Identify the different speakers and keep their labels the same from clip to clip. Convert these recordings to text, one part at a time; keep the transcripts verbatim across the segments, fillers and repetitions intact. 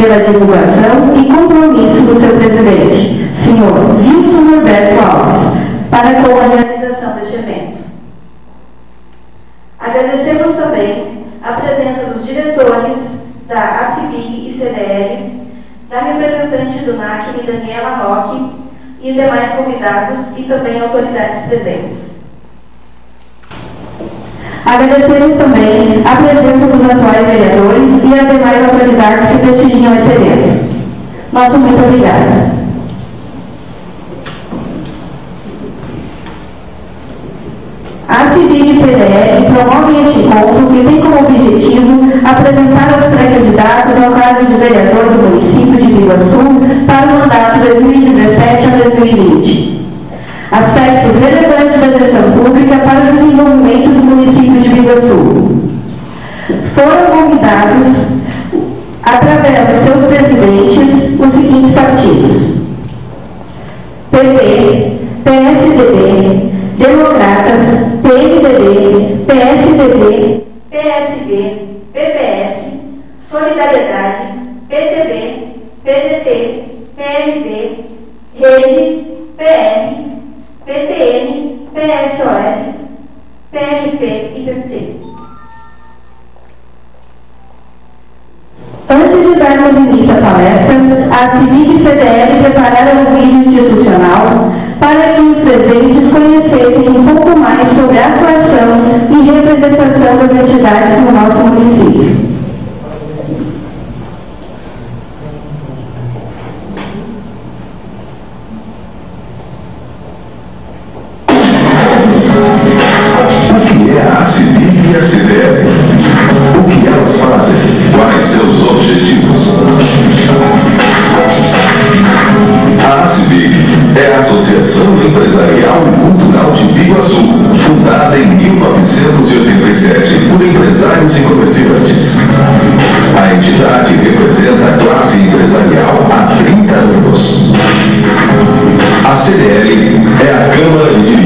Speaker 1: pela divulgação e compromisso do seu presidente, senhor Wilson Norberto Alves, para com a realização deste evento. Agradecemos também a presença dos diretores da A C I B I e C D L, da representante do N A C M, Daniela Roque, e demais convidados e também autoridades presentes. Agradecemos também a presença dos atuais vereadores e as demais autoridades que prestigiam esse evento. Nosso muito obrigado. A A C I B I e C D L promovem este encontro que tem como objetivo apresentar aos pré-candidatos ao cargo de vereador do município de Biguaçu para o mandato dois mil e dezessete a dois mil e vinte. Aspectos relevantes da gestão pública para o desenvolvimento do município de Biguaçu. Foram convidados, através dos seus presidentes, os seguintes partidos: P P, P S D B, Democratas, P M D B, P S D B, P S B, P P S, Solidariedade, P T B, P D T, P M B, Rede, P R, P T N, P S O L, P R P e P P T. Antes de darmos início à palestra, a C I B I e C D L prepararam um vídeo institucional para que os presentes conhecessem um pouco mais sobre a atuação e representação das entidades no nosso município.
Speaker 2: O que é a A C I B I e a C D L? O que elas fazem? Quais seus objetivos? A A C I B I é a Associação Empresarial e Cultural de Biguaçu, fundada em mil novecentos e oitenta e sete por empresários e comerciantes. A entidade representa a classe empresarial há trinta anos. A C D L é a Câmara de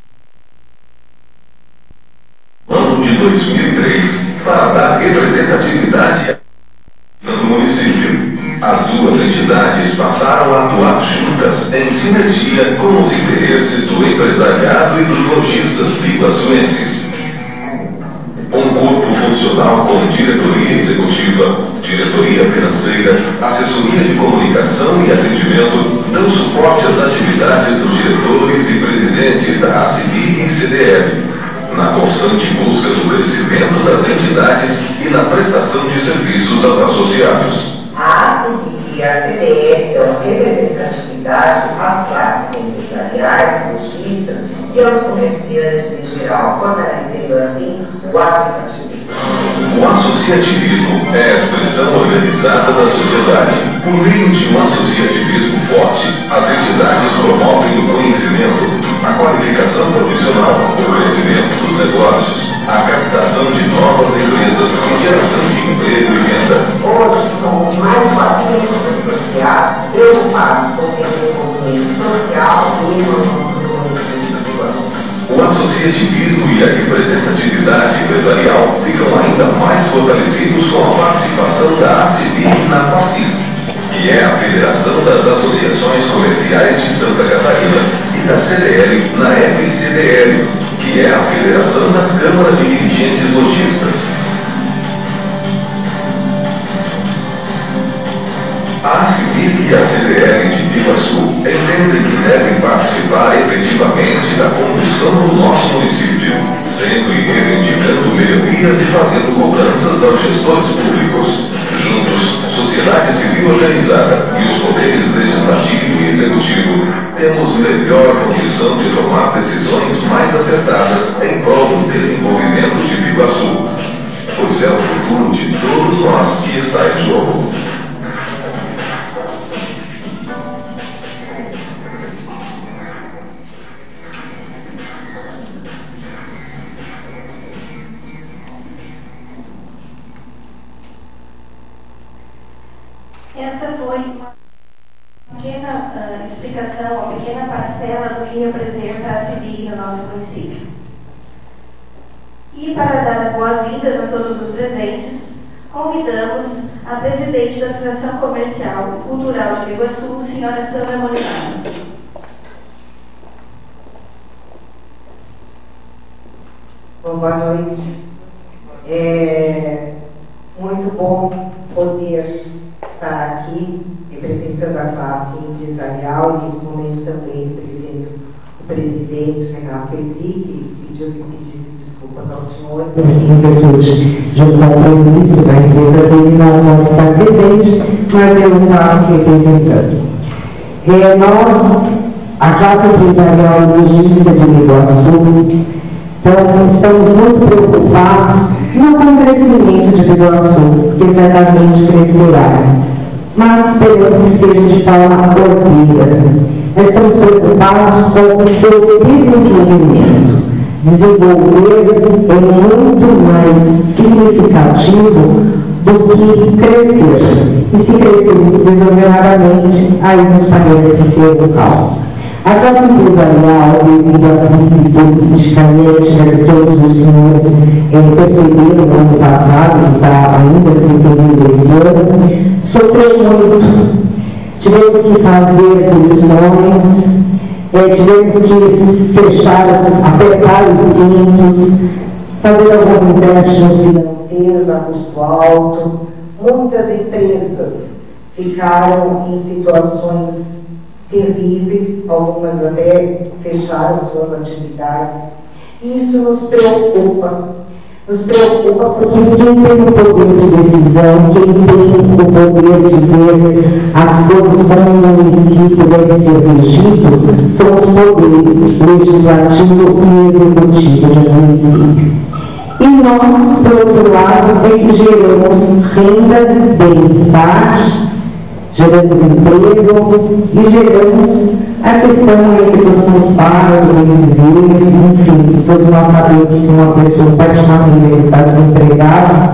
Speaker 2: ano de dois mil e três para dar representatividade no município. As duas entidades passaram a atuar juntas em sinergia com os interesses do empresariado e dos lojistas biguaçuenses. Um corpo funcional com diretoria executiva, diretoria financeira, assessoria de comunicação e atendimento dão suporte às atividades dos diretores e presidentes da A C I B I e C D L, na constante busca do crescimento das entidades e na prestação de serviços aos associados.
Speaker 3: A A C I B I e a C D L dão representatividade às classes empresariais, lojistas e aos comerciantes em geral, fortalecendo assim o associativismo.
Speaker 2: O associativismo é a expressão organizada da sociedade. Por meio de um associativismo forte, as entidades promovem o conhecimento, a qualificação profissional, o crescimento dos negócios, a captação de novas empresas e geração de emprego e renda.
Speaker 3: Hoje somos mais de quatrocentos associados preocupados com o desenvolvimento social e econômico do município de Biguaçu.
Speaker 2: O associativismo e a representatividade empresarial ficam ainda mais fortalecidos com a participação da A C I B I na FACIS, que é a Federação das Associações Comerciais de Santa Catarina, e da C D L na F C D L, que é a Federação das Câmaras de Dirigentes Lojistas. A A C I B I e a C D L de Biguaçu entendem que devem participar efetivamente da condução do nosso município, sempre reivindicando melhorias e fazendo cobranças aos gestores públicos. Juntos, sociedade civil organizada e os poderes legislativo e executivo, temos melhor condição de tomar decisões mais acertadas em prol do desenvolvimento de Biguaçu, pois é o futuro de todos nós que está em jogo.
Speaker 1: Esta foi uma pequena uh, explicação, uma pequena parcela do que representa a C I B I no nosso município. E para dar as boas-vindas a todos os presentes, Convidamos a presidente da Associação Comercial e Cultural de Biguaçu, senhora Sandra Molinari.
Speaker 4: Bom, boa noite. É muito bom poder estar aqui representando a classe empresarial. Nesse momento também represento o presidente Renato Henrique, que pediu que pedisse desculpas aos senhores, assim, em virtude de um compromisso da empresa dele, não pode estar presente, mas eu passo representando. É, nós, a classe empresarial e logística de Biguaçu, então, estamos muito preocupados não com o crescimento de Biguaçu, que certamente crescerá, mas esperamos que seja de forma ordeira. Nós estamos preocupados com o seu desenvolvimento. Desenvolver é muito mais significativo do que crescer. E se crescermos desordenadamente, aí nos parece ser um caos. A classe empresarial, devido à crise política e ética que todos os senhores eh, perceberam no ano passado, que está ainda se estendendo esse ano, sofreu muito. Tivemos que fazer punições, eh, tivemos que fechar, apertar os cintos, fazer alguns empréstimos financeiros a custo alto. Muitas empresas ficaram em situações terríveis, algumas até fecharam suas atividades. Isso nos preocupa. Nos preocupa porque quem tem o poder de decisão, quem tem o poder de ver as coisas como o município deve ser regido, são os poderes legislativo e executivo de um município. E nós, por outro lado, é que geramos renda, bem-estar, geramos emprego e geramos a questão aí que todo mundo fala, do bem viver, enfim, todos nós sabemos que uma pessoa, pai de família, está desempregada,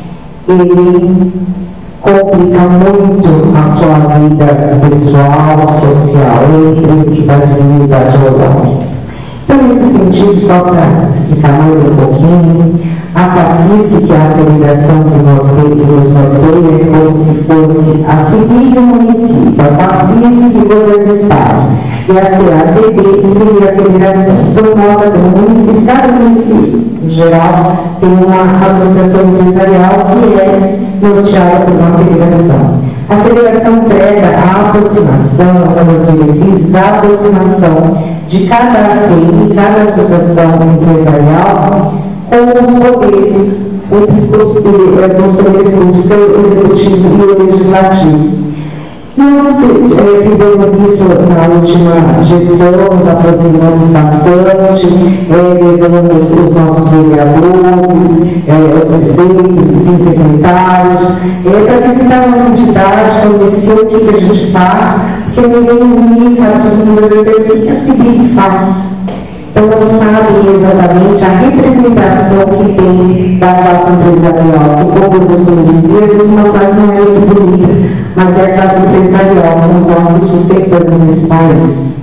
Speaker 4: ele complica muito a sua vida pessoal, social, entre o que dá dignidade ao homem. Então, nesse sentido, só para explicar mais um pouquinho, a FACISC, que é a Federação que nos norteia, é como se fosse a seguir o município, a FACISC e governo do Estado, e a C A C B seria a Federação. Então, nós, no município, cada município, em geral, tem uma associação empresarial que é norteada por uma federação. A federação prega a aproximação, uma das diretrizes, a aproximação de cada A C I, cada associação empresarial, com os poderes públicos, os poderes públicos, o executivo e o legislativo. Nós eh, fizemos isso na última gestão, nos aproximamos bastante, eh, levamos os nossos vereadores, eh, os prefeitos, enfim, secretários, eh, para visitar a nossa entidade, conhecer o que, que a gente faz, porque ninguém, ninguém sabe, todo mundo vai ver o que a CIBIC faz. Então, não sabe exatamente a representação que tem da classe empresarial, que, como eu costumo dizer, às vezes uma classe não é muito bonita, mas é a classe empresarial, somos nós que sustentamos esse país.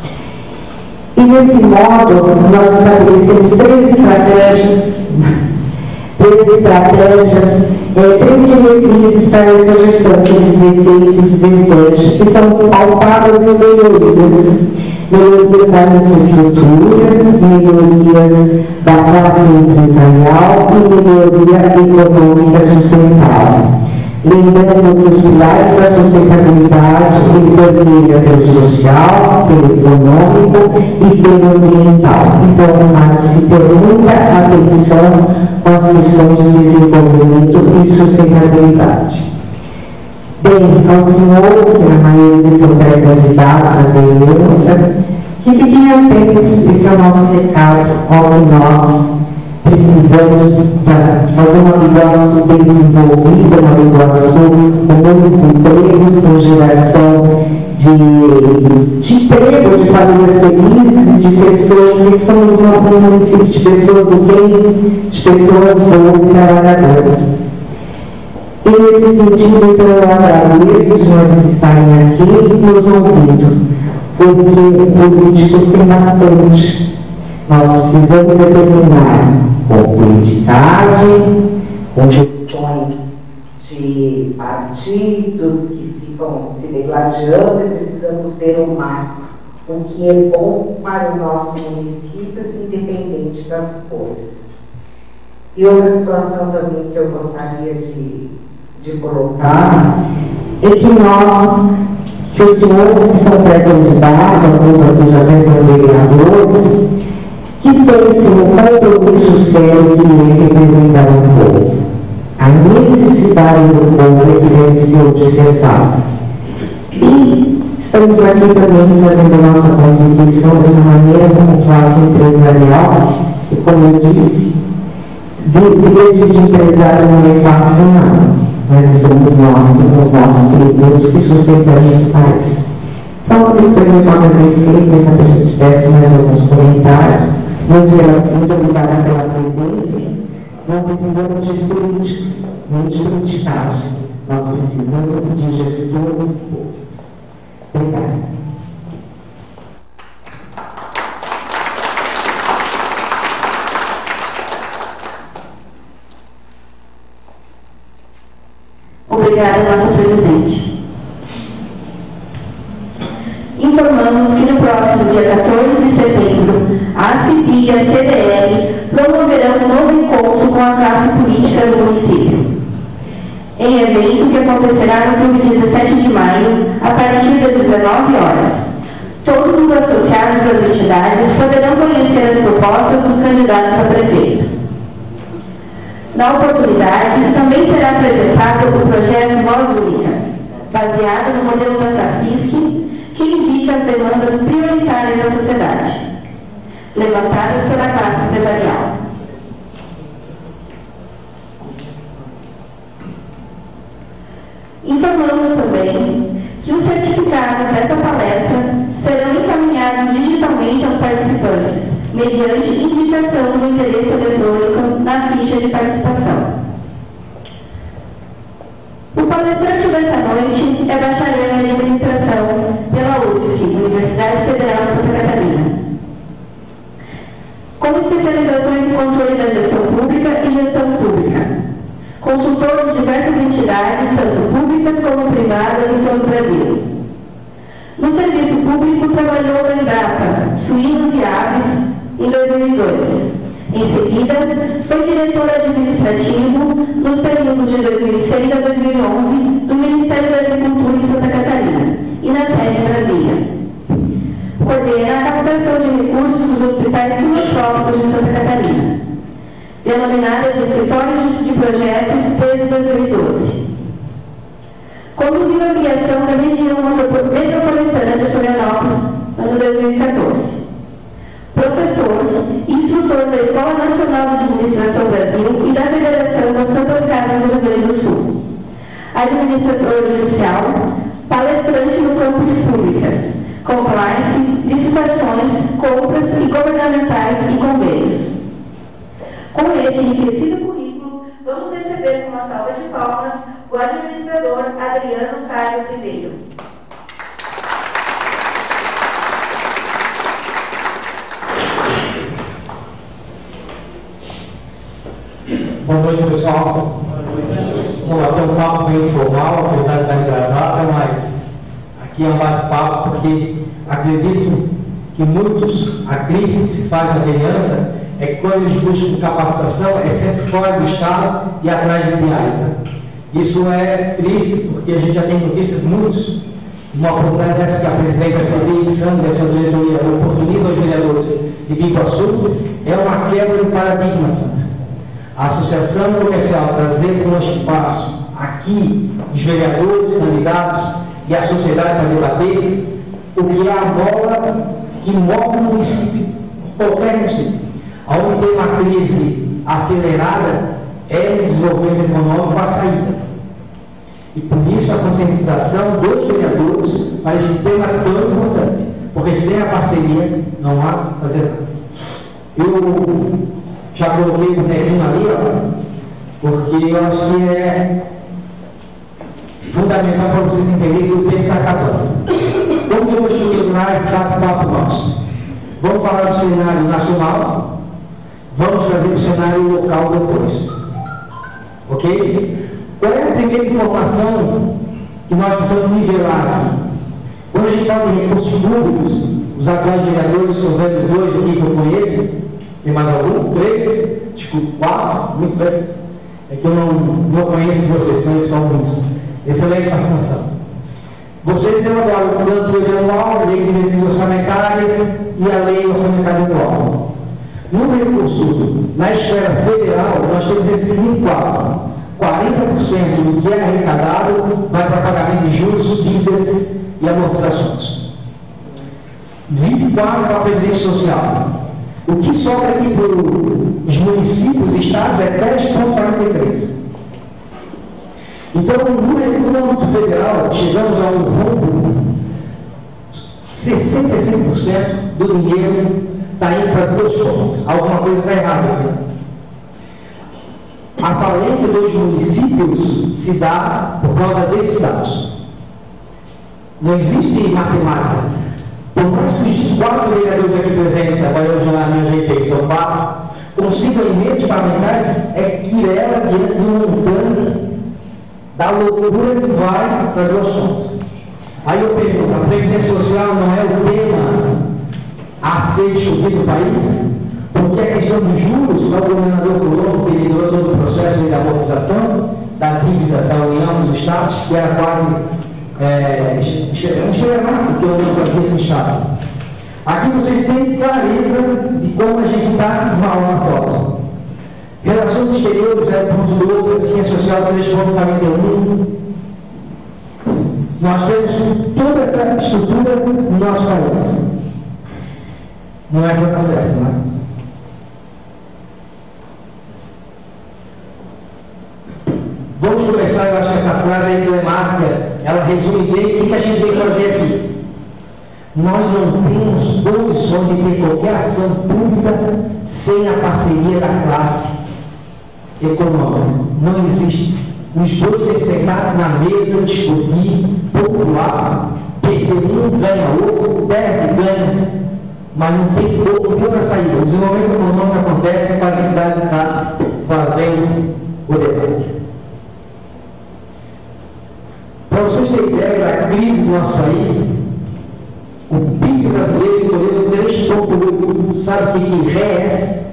Speaker 4: E, desse modo, nós estabelecemos três estratégias, três estratégias, é, três diretrizes para essa gestão de dezesseis e dezessete, que são pautadas em melhorias. Melhorias da infraestrutura, melhorias da classe empresarial e melhoria econômica sustentável. Lembrando que os pilares da sustentabilidade permeiam pelo social, pelo econômico e pelo ambiental. Então, há de se ter muita atenção com as questões de desenvolvimento e sustentabilidade. Bem, aos senhores, que na maioria são pré-candidatos à vereança, que fiquem atentos, esse é o nosso recado, ao que nós precisamos para fazer uma Biguaçu bem desenvolvida, uma Biguaçu com muitos empregos, com geração de, de empregos, de famílias felizes e de pessoas, porque somos um município de pessoas do bem, de pessoas boas e trabalhadoras. E nesse sentido, então, eu agradeço os senhores estarem aqui nos ouvindo, porque políticos têm bastante. Nós precisamos determinar com politicagem, com questões de partidos que ficam se degladiando, e precisamos ver o marco, o que é bom para o nosso município, independente das cores. E outra situação também que eu gostaria de, de colocar é que nós, que os senhores que são pré-candidatos, alguns aqui já até são vereadores, que pensem no compromisso sério que é representar o povo. A necessidade do povo é que deve ser observada. E estamos aqui também fazendo a nossa contribuição dessa maneira como classe empresarial, e como eu disse, vida de empresário não é fácil não, mas somos nós, os nossos tributos que sustentamos esse país. Então, depois eu vou agradecer, quem sabe a gente desse mais alguns comentários. Muito, muito obrigada pela presença. Não precisamos de políticos, nem de politicagem. Nós precisamos de gestores públicos. Obrigada.
Speaker 1: Obrigada, nossa presidente. Informamos que no próximo dia quatorze de setembro, a ACIP e a C D L promoverão um novo encontro com as classes políticas do município. Em evento que acontecerá no Clube dezessete de maio, a partir das dezenove horas. Todos os associados das entidades poderão conhecer as propostas dos candidatos a prefeito. Na oportunidade, também será apresentado o projeto Voz Única, baseado no modelo da FACISC, que indica as demandas prioritárias da sociedade, levantadas pela classe empresarial. Informamos também que os certificados desta palestra serão encaminhados digitalmente aos participantes, mediante indicação do endereço eletrônico na ficha de participação. O palestrante desta noite é bacharel em administração pela U F S C, Universidade Federal de Santa Catarina, com especializações em controle da gestão pública e gestão pública. Consultor de diversas entidades, tanto públicas como privadas, em todo o Brasil. No serviço público, trabalhou na Embrapa, Suínos e Aves, em dois mil e dois. Em seguida, foi diretor administrativo nos períodos de dois mil e seis a dois mil e onze do Ministério da Agricultura em Santa Catarina e na sede em Brasília. Coordena a captação de recursos dos hospitais filantrópicos de Santa Catarina, denominada de Escritório de Projetos desde dois mil e doze. Conduziu a criação da região metropolitana de Florianópolis, ano dois mil e quatorze. Professor e instrutor da Escola Nacional de Administração Brasil e da Federação das Santas Casas do Rio Grande do Sul. Administrador judicial, palestrante no campo de públicas, compliance, licitações, compras e governamentais e convênios. Com este enriquecido currículo, vamos receber com uma salva de palmas o administrador Adriano Carlos Ribeiro.
Speaker 5: Boa noite, pessoal. Vamos lá, ter um papo bem informal, apesar de estar em gravata, mas aqui é um bate-papo porque acredito que muitos acreditam que se faz na vereança é que quando eles buscam capacitação é sempre fora do Estado e atrás de viais. Né? Isso é triste porque a gente já tem notícias de muitos. Uma oportunidade dessa que a presidente da C D I, Sandra, e a sua diretoria oportuniza aos vereadores de Biguaçu, é uma quebra de paradigma, Sandra. A Associação Comercial trazer um espaço aqui, os vereadores, candidatos e a sociedade para debater o que é a bola que move o município, qualquer município. Onde tem uma crise acelerada é o desenvolvimento econômico a saída. E por isso a conscientização dos vereadores para esse tema tão importante, porque sem a parceria não há fazer nada. Eu já coloquei o bonequinho ali, ó, porque eu acho que é fundamental para vocês entenderem que o tempo está acabando. Como eu estou indo lá, esse bate-papo nosso. Vamos falar do cenário nacional, vamos trazer o cenário local depois. Ok? Qual é a primeira informação que nós precisamos nivelar aqui? Quando a gente fala de recursos públicos, os atuais vereadores, estou vendo dois aqui que eu conheço, tem mais algum? Três? Desculpa, quatro? Muito bem. É que eu não, não conheço vocês, conheço só alguns. Excelente participação. Vocês elaboram o plano plurianual, a lei de diretrizes orçamentárias e a lei orçamentária anual. No recurso, na esfera federal, nós temos esse seguinte quadro: quarenta por cento do que é arrecadado vai para pagamento de juros, dívidas e amortizações. vinte e quatro por cento para a Previdência Social. O que sobra aqui para os municípios e estados é dez vírgula quarenta e três por cento. Então, no âmbito federal, chegamos a um rombo, sessenta e cinco por cento do dinheiro está indo para duas fontes. Alguma coisa está errada aqui. A falência dos municípios se dá por causa desses dados. Não existe matemática. Por mais que os quatro vereadores aqui presentes, agora eu já me ajeitei, são quatro, consigam emendas parlamentares, é que ela diante de um montante da loucura que vai para duas fontes. Aí eu pergunto, a Previdência Social não é o tema a ser discutido no país? Porque a questão dos juros, o governador Colombo, que liderou todo o processo de amortização da dívida da União dos Estados, que era quase é, um estelionato que a União fazia com o Estado. Aqui vocês têm clareza de como a gente está mal na foto. Relações exteriores zero ponto doze, assistência social três ponto quarenta e um. Nós temos toda essa estrutura no nosso país. Não é para dar certo, não é? Vamos começar, eu acho que essa frase aí emblemática, ela resume bem o que a gente vem fazer aqui. Nós não temos condições de ter qualquer ação pública sem a parceria da classe econômica. Não existe. Os dois têm que sentar na mesa, discutir, popular, perder um, ganha outro, perde, ganha. Mas não tem como, não tem outra saída. O desenvolvimento econômico acontece com as entidades de classe fazendo o debate. Para vocês terem ideia da crise do nosso país, o P I B brasileiro encolheu três vírgula oito. Sabe o que ré é?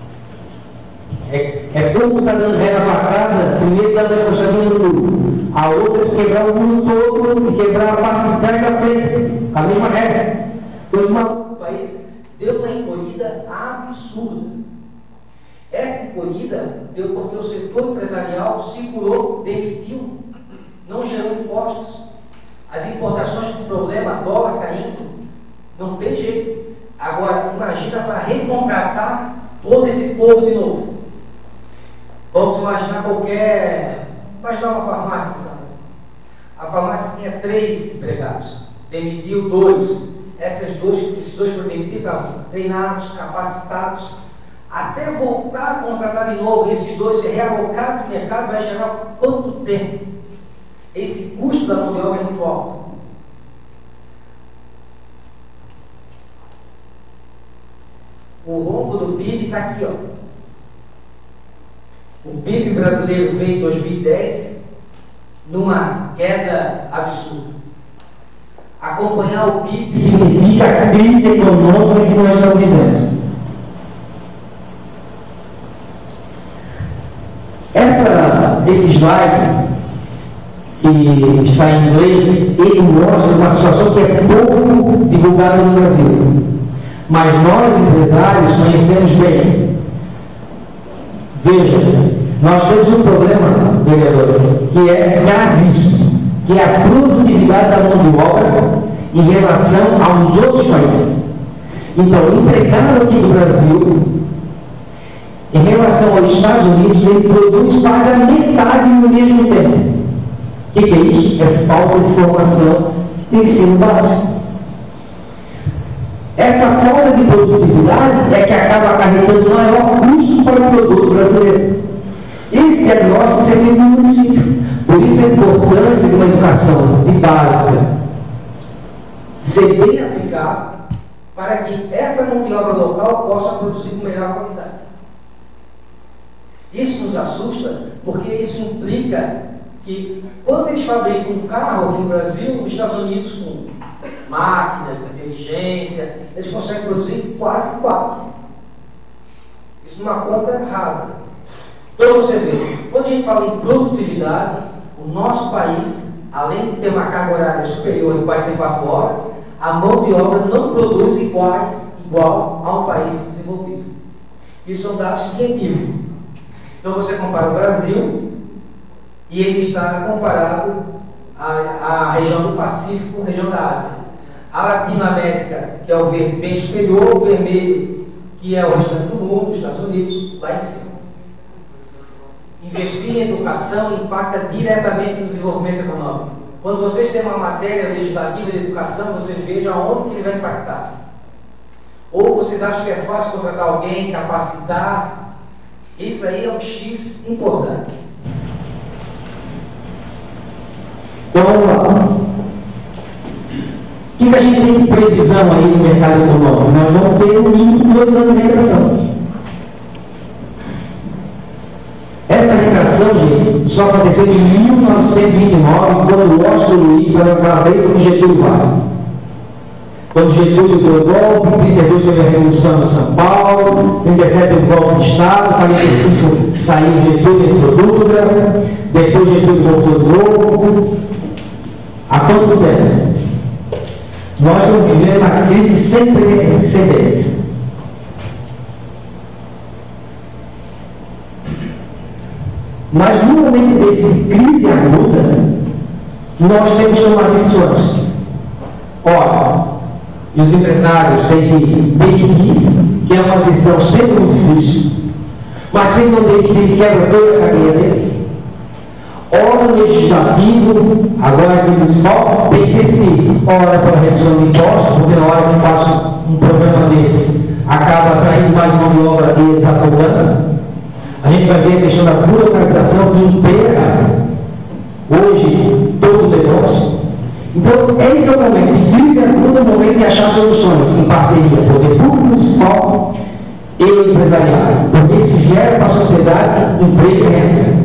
Speaker 5: É, é como está dando ré na tua casa, primeiro dá uma encostadinha no muro. A outra é quebrar o muro todo e quebrar a parte de trás da frente. A mesma ré. Pois o país deu uma encolhida absurda. Essa encolhida deu porque o setor empresarial segurou, demitiu, não gerou impostos. As importações com problema, dólar caindo, não tem jeito. Agora, imagina para recontratar todo esse povo de novo. Vamos imaginar qualquer... Imaginar uma farmácia, sabe? A farmácia tinha três empregados, demitiu dois. Essas dois, esses dois foram demitidos, treinados, capacitados, até voltar a contratar de novo, esses dois se realocar no mercado, vai chegar quanto tempo? Esse custo da mão de obra é muito alto. O rombo do P I B está aqui, ó. O P I B brasileiro veio em dois mil e dez numa queda absurda. Acompanhar o P I B significa a crise econômica que nós estamos vivendo. Essa, esse slide, que está em inglês, ele mostra uma situação que é pouco divulgada no Brasil. Mas nós, empresários, conhecemos bem. Veja, nós temos um problema, vereador, que é gravíssimo, que é a produtividade da mão de obra em relação aos outros países. Então, o empregado aqui do Brasil, em relação aos Estados Unidos, ele produz quase a metade no mesmo tempo. O que, que é isso? É falta de formação de ensino básico. Essa falta de produtividade é que acaba acarretando maior custo para o produto brasileiro. Esse diagnóstico tem que ser feito no município. Por isso a importância de uma educação de básica ser bem aplicada para que essa mão de obra local possa produzir com melhor qualidade. Isso nos assusta porque isso implica que quando eles fabricam um carro aqui no Brasil, nos Estados Unidos, com máquinas, inteligência, eles conseguem produzir quase quatro. Isso numa conta rasa. Então você vê, quando a gente fala em produtividade, o nosso país, além de ter uma carga horária superior de quarenta e quatro horas, a mão de obra não produz iguais, igual a um país desenvolvido. Isso são dados científicos. Então você compara o Brasil e ele está comparado à, à região do Pacífico com a região da Ásia. A Latinoamérica, que é o verde bem superior, o vermelho, que é o restante do mundo, os Estados Unidos, lá em cima. Investir em educação impacta diretamente no desenvolvimento econômico. Quando vocês têm uma matéria legislativa de educação, vocês vejam aonde que ele vai impactar. Ou vocês acham que é fácil contratar alguém, capacitar. Isso aí é um X importante.
Speaker 6: Então vamos lá. O que a gente tem de previsão aí no mercado econômico? Nós vamos ter no mínimo dois anos de retração. Essa retração, gente, só aconteceu em mil novecentos e vinte e nove, quando o Washington Luiz estava bem com Getúlio Vargas. Quando Getúlio deu o golpe, em trinta e dois teve a Revolução em São Paulo, em trinta e sete o golpe de Estado, em quarenta e cinco saiu Getúlio, entrou Dutra, depois Getúlio voltou de novo. Há quanto tempo? Nós estamos vivendo uma crise sem precedentes. Mas no momento desse de crise aguda, nós temos que tomar decisões. Ora, os empresários têm que demitir, que é uma decisão sempre muito difícil, mas se não demitir, ele quebra toda a cadeia dele. Ora, o legislativo, agora aqui municipal, tem que decidir. Ora, pela redução de impostos, porque na hora que faz um programa desse, acaba atraindo mais mão de obra e desafogando. A gente vai ver a questão da burocratização que impera hoje todo o negócio. Então, esse é o momento de crise, é o momento de achar soluções em parceria, poder público municipal e o empresariado, porque isso gera para a sociedade emprego e renda.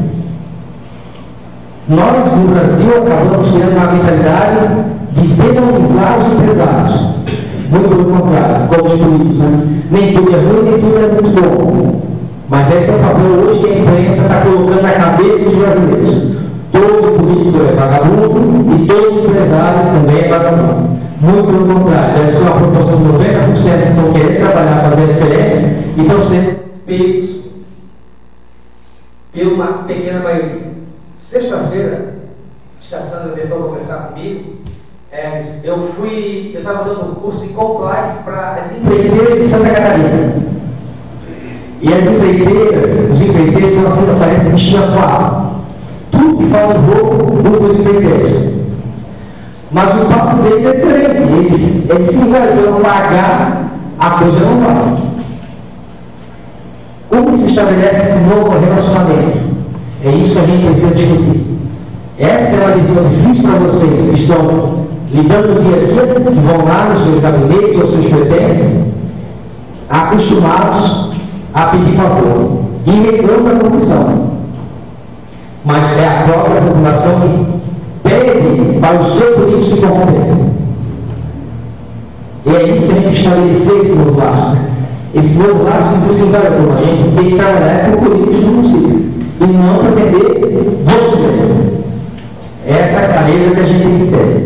Speaker 6: Nós, no Brasil, acabamos tendo uma mentalidade de demonizar os empresários. Muito pelo contrário, como os políticos, né? Nem tudo é ruim, nem tudo é muito bom. Mas esse é o papel hoje que a imprensa está colocando na cabeça dos brasileiros. Todo político é vagabundo e todo empresário também é vagabundo. Muito pelo contrário, deve ser uma proporção de noventa por cento que estão querendo trabalhar, fazer a diferença e estão sendo pegos pela uma pequena maioria. Sexta-feira, acho que a Sandra tentou conversar comigo. É, eu fui, eu estava dando um curso de compliance para as empreiteiras de Santa Catarina. E as empreiteiras, os empreiteiros estão sendo, parece que tinha quatro. Tudo que fala em roubo, grupo dos empreiteiros. Mas o papo deles é diferente. Eles, eles se vão pagar, a coisa não vai. Como se estabelece esse novo relacionamento? É isso que a gente precisa discutir. Essa é uma visão difícil para vocês que estão lidando dia a dia, que vão lá nos seus gabinetes ou seus pertences, acostumados a pedir favor e reclamam da comissão. Mas é a própria população que pede para o seu político se corromper. E é isso que a gente estabelecer esse novo laço. Esse novo laço diz assim, olha, turma, a gente tem que trabalhar com políticos do município e não pretender você. Essa é a clareza que a gente tem que ter.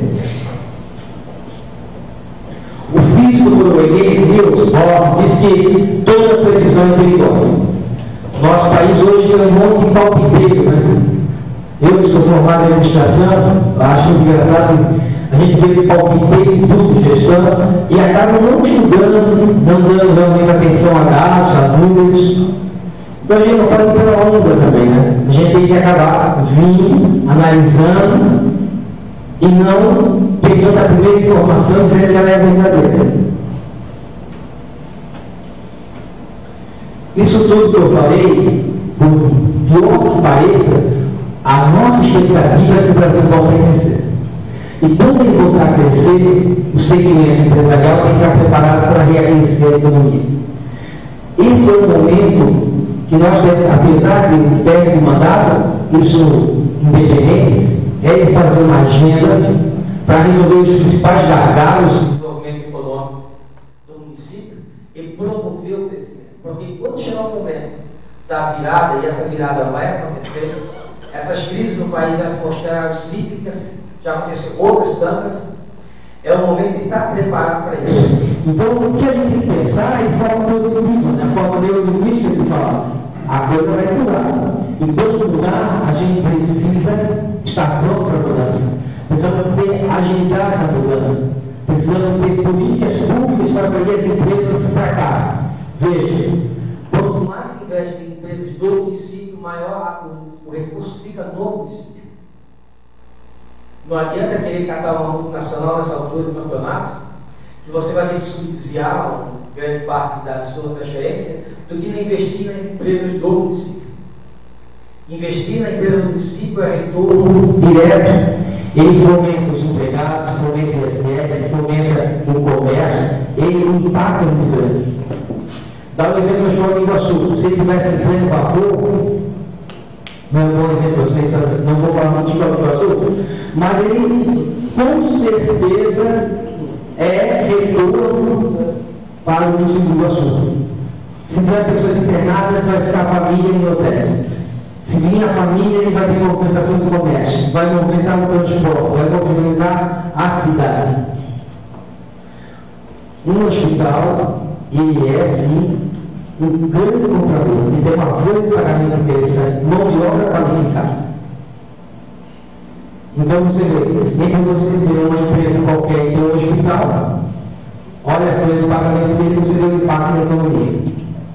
Speaker 6: O físico norueguês Niels Bohr diz que toda previsão é perigosa. Nosso país hoje tem um monte de palpiteiro, né? Eu que sou formado em administração, acho muito engraçado, a gente vê palpiteiro em tudo, gestão, e acaba não estudando, não dando realmente atenção a dados, a números. Então a gente não pode ir pela onda também, né? A gente tem que acabar vindo, analisando e não pegando a primeira informação e dizendo que ela é verdadeira. Isso tudo que eu falei, por pior que pareça, a nossa expectativa é que o Brasil volte a crescer. E quando ele voltar a crescer, o segmento empresarial tem que estar preparado para reaquecer a economia. Esse é o momento que nós temos, apesar de um término de mandato, isso
Speaker 5: independente é de fazer uma agenda para resolver os principais gargalos do desenvolvimento econômico do município e promover o crescimento. Porque quando chegar o momento da virada, e essa virada vai acontecer, essas crises no país já se mostraram cíclicas, já aconteceram outras tantas, é o momento de estar preparado para isso.
Speaker 6: Então, o que a gente tem que pensar é de forma positiva, né? A forma neurolinguística de falar. A coisa vai mudar. E quando mudar, a gente precisa estar pronto para a mudança. Precisamos ter agilidade na mudança. Precisamos ter políticas públicas para trazer as empresas para cá. Veja,
Speaker 5: quanto mais se investe em empresas do município, maior o, o recurso fica no município. Não adianta querer catar uma multinacional nessa altura do campeonato, que você vai ter que subsidiar uma grande parte da sua transferência, do que não investir nas empresas do município. Investir na empresa do município é retorno
Speaker 6: direto. Ele fomenta os empregados, fomenta o I S S, fomenta o comércio, ele impacta muito grande. Dá um exemplo no Iguaçu. Se ele tivesse entrando vapor, não é um bom exemplo, vocês não vou falar muito de Iguaçu, mas ele com certeza é retorno para o município do Iguaçu. Se tiver pessoas internadas, vai ficar a família em hotéis. Se vir a família, ele vai ter movimentação do comércio, vai movimentar o transporte, vai movimentar a cidade. Um hospital, ele é sim um grande comprador, ele tem uma folha de pagamento interessante, mão de obra qualificada. Então você vê, entre você ter uma empresa qualquer e ter um hospital, olha a folha de pagamento dele, você vê o impacto na economia.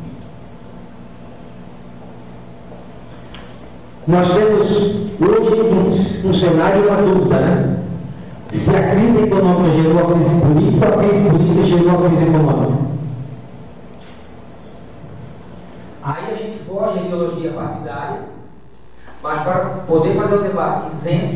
Speaker 6: Nós temos hoje um, um cenário e uma dúvida, né? Se a crise econômica gerou a crise política, ou a crise política gerou a crise econômica.
Speaker 5: Aí a gente foge à ideologia partidária, mas para poder fazer o debate isento,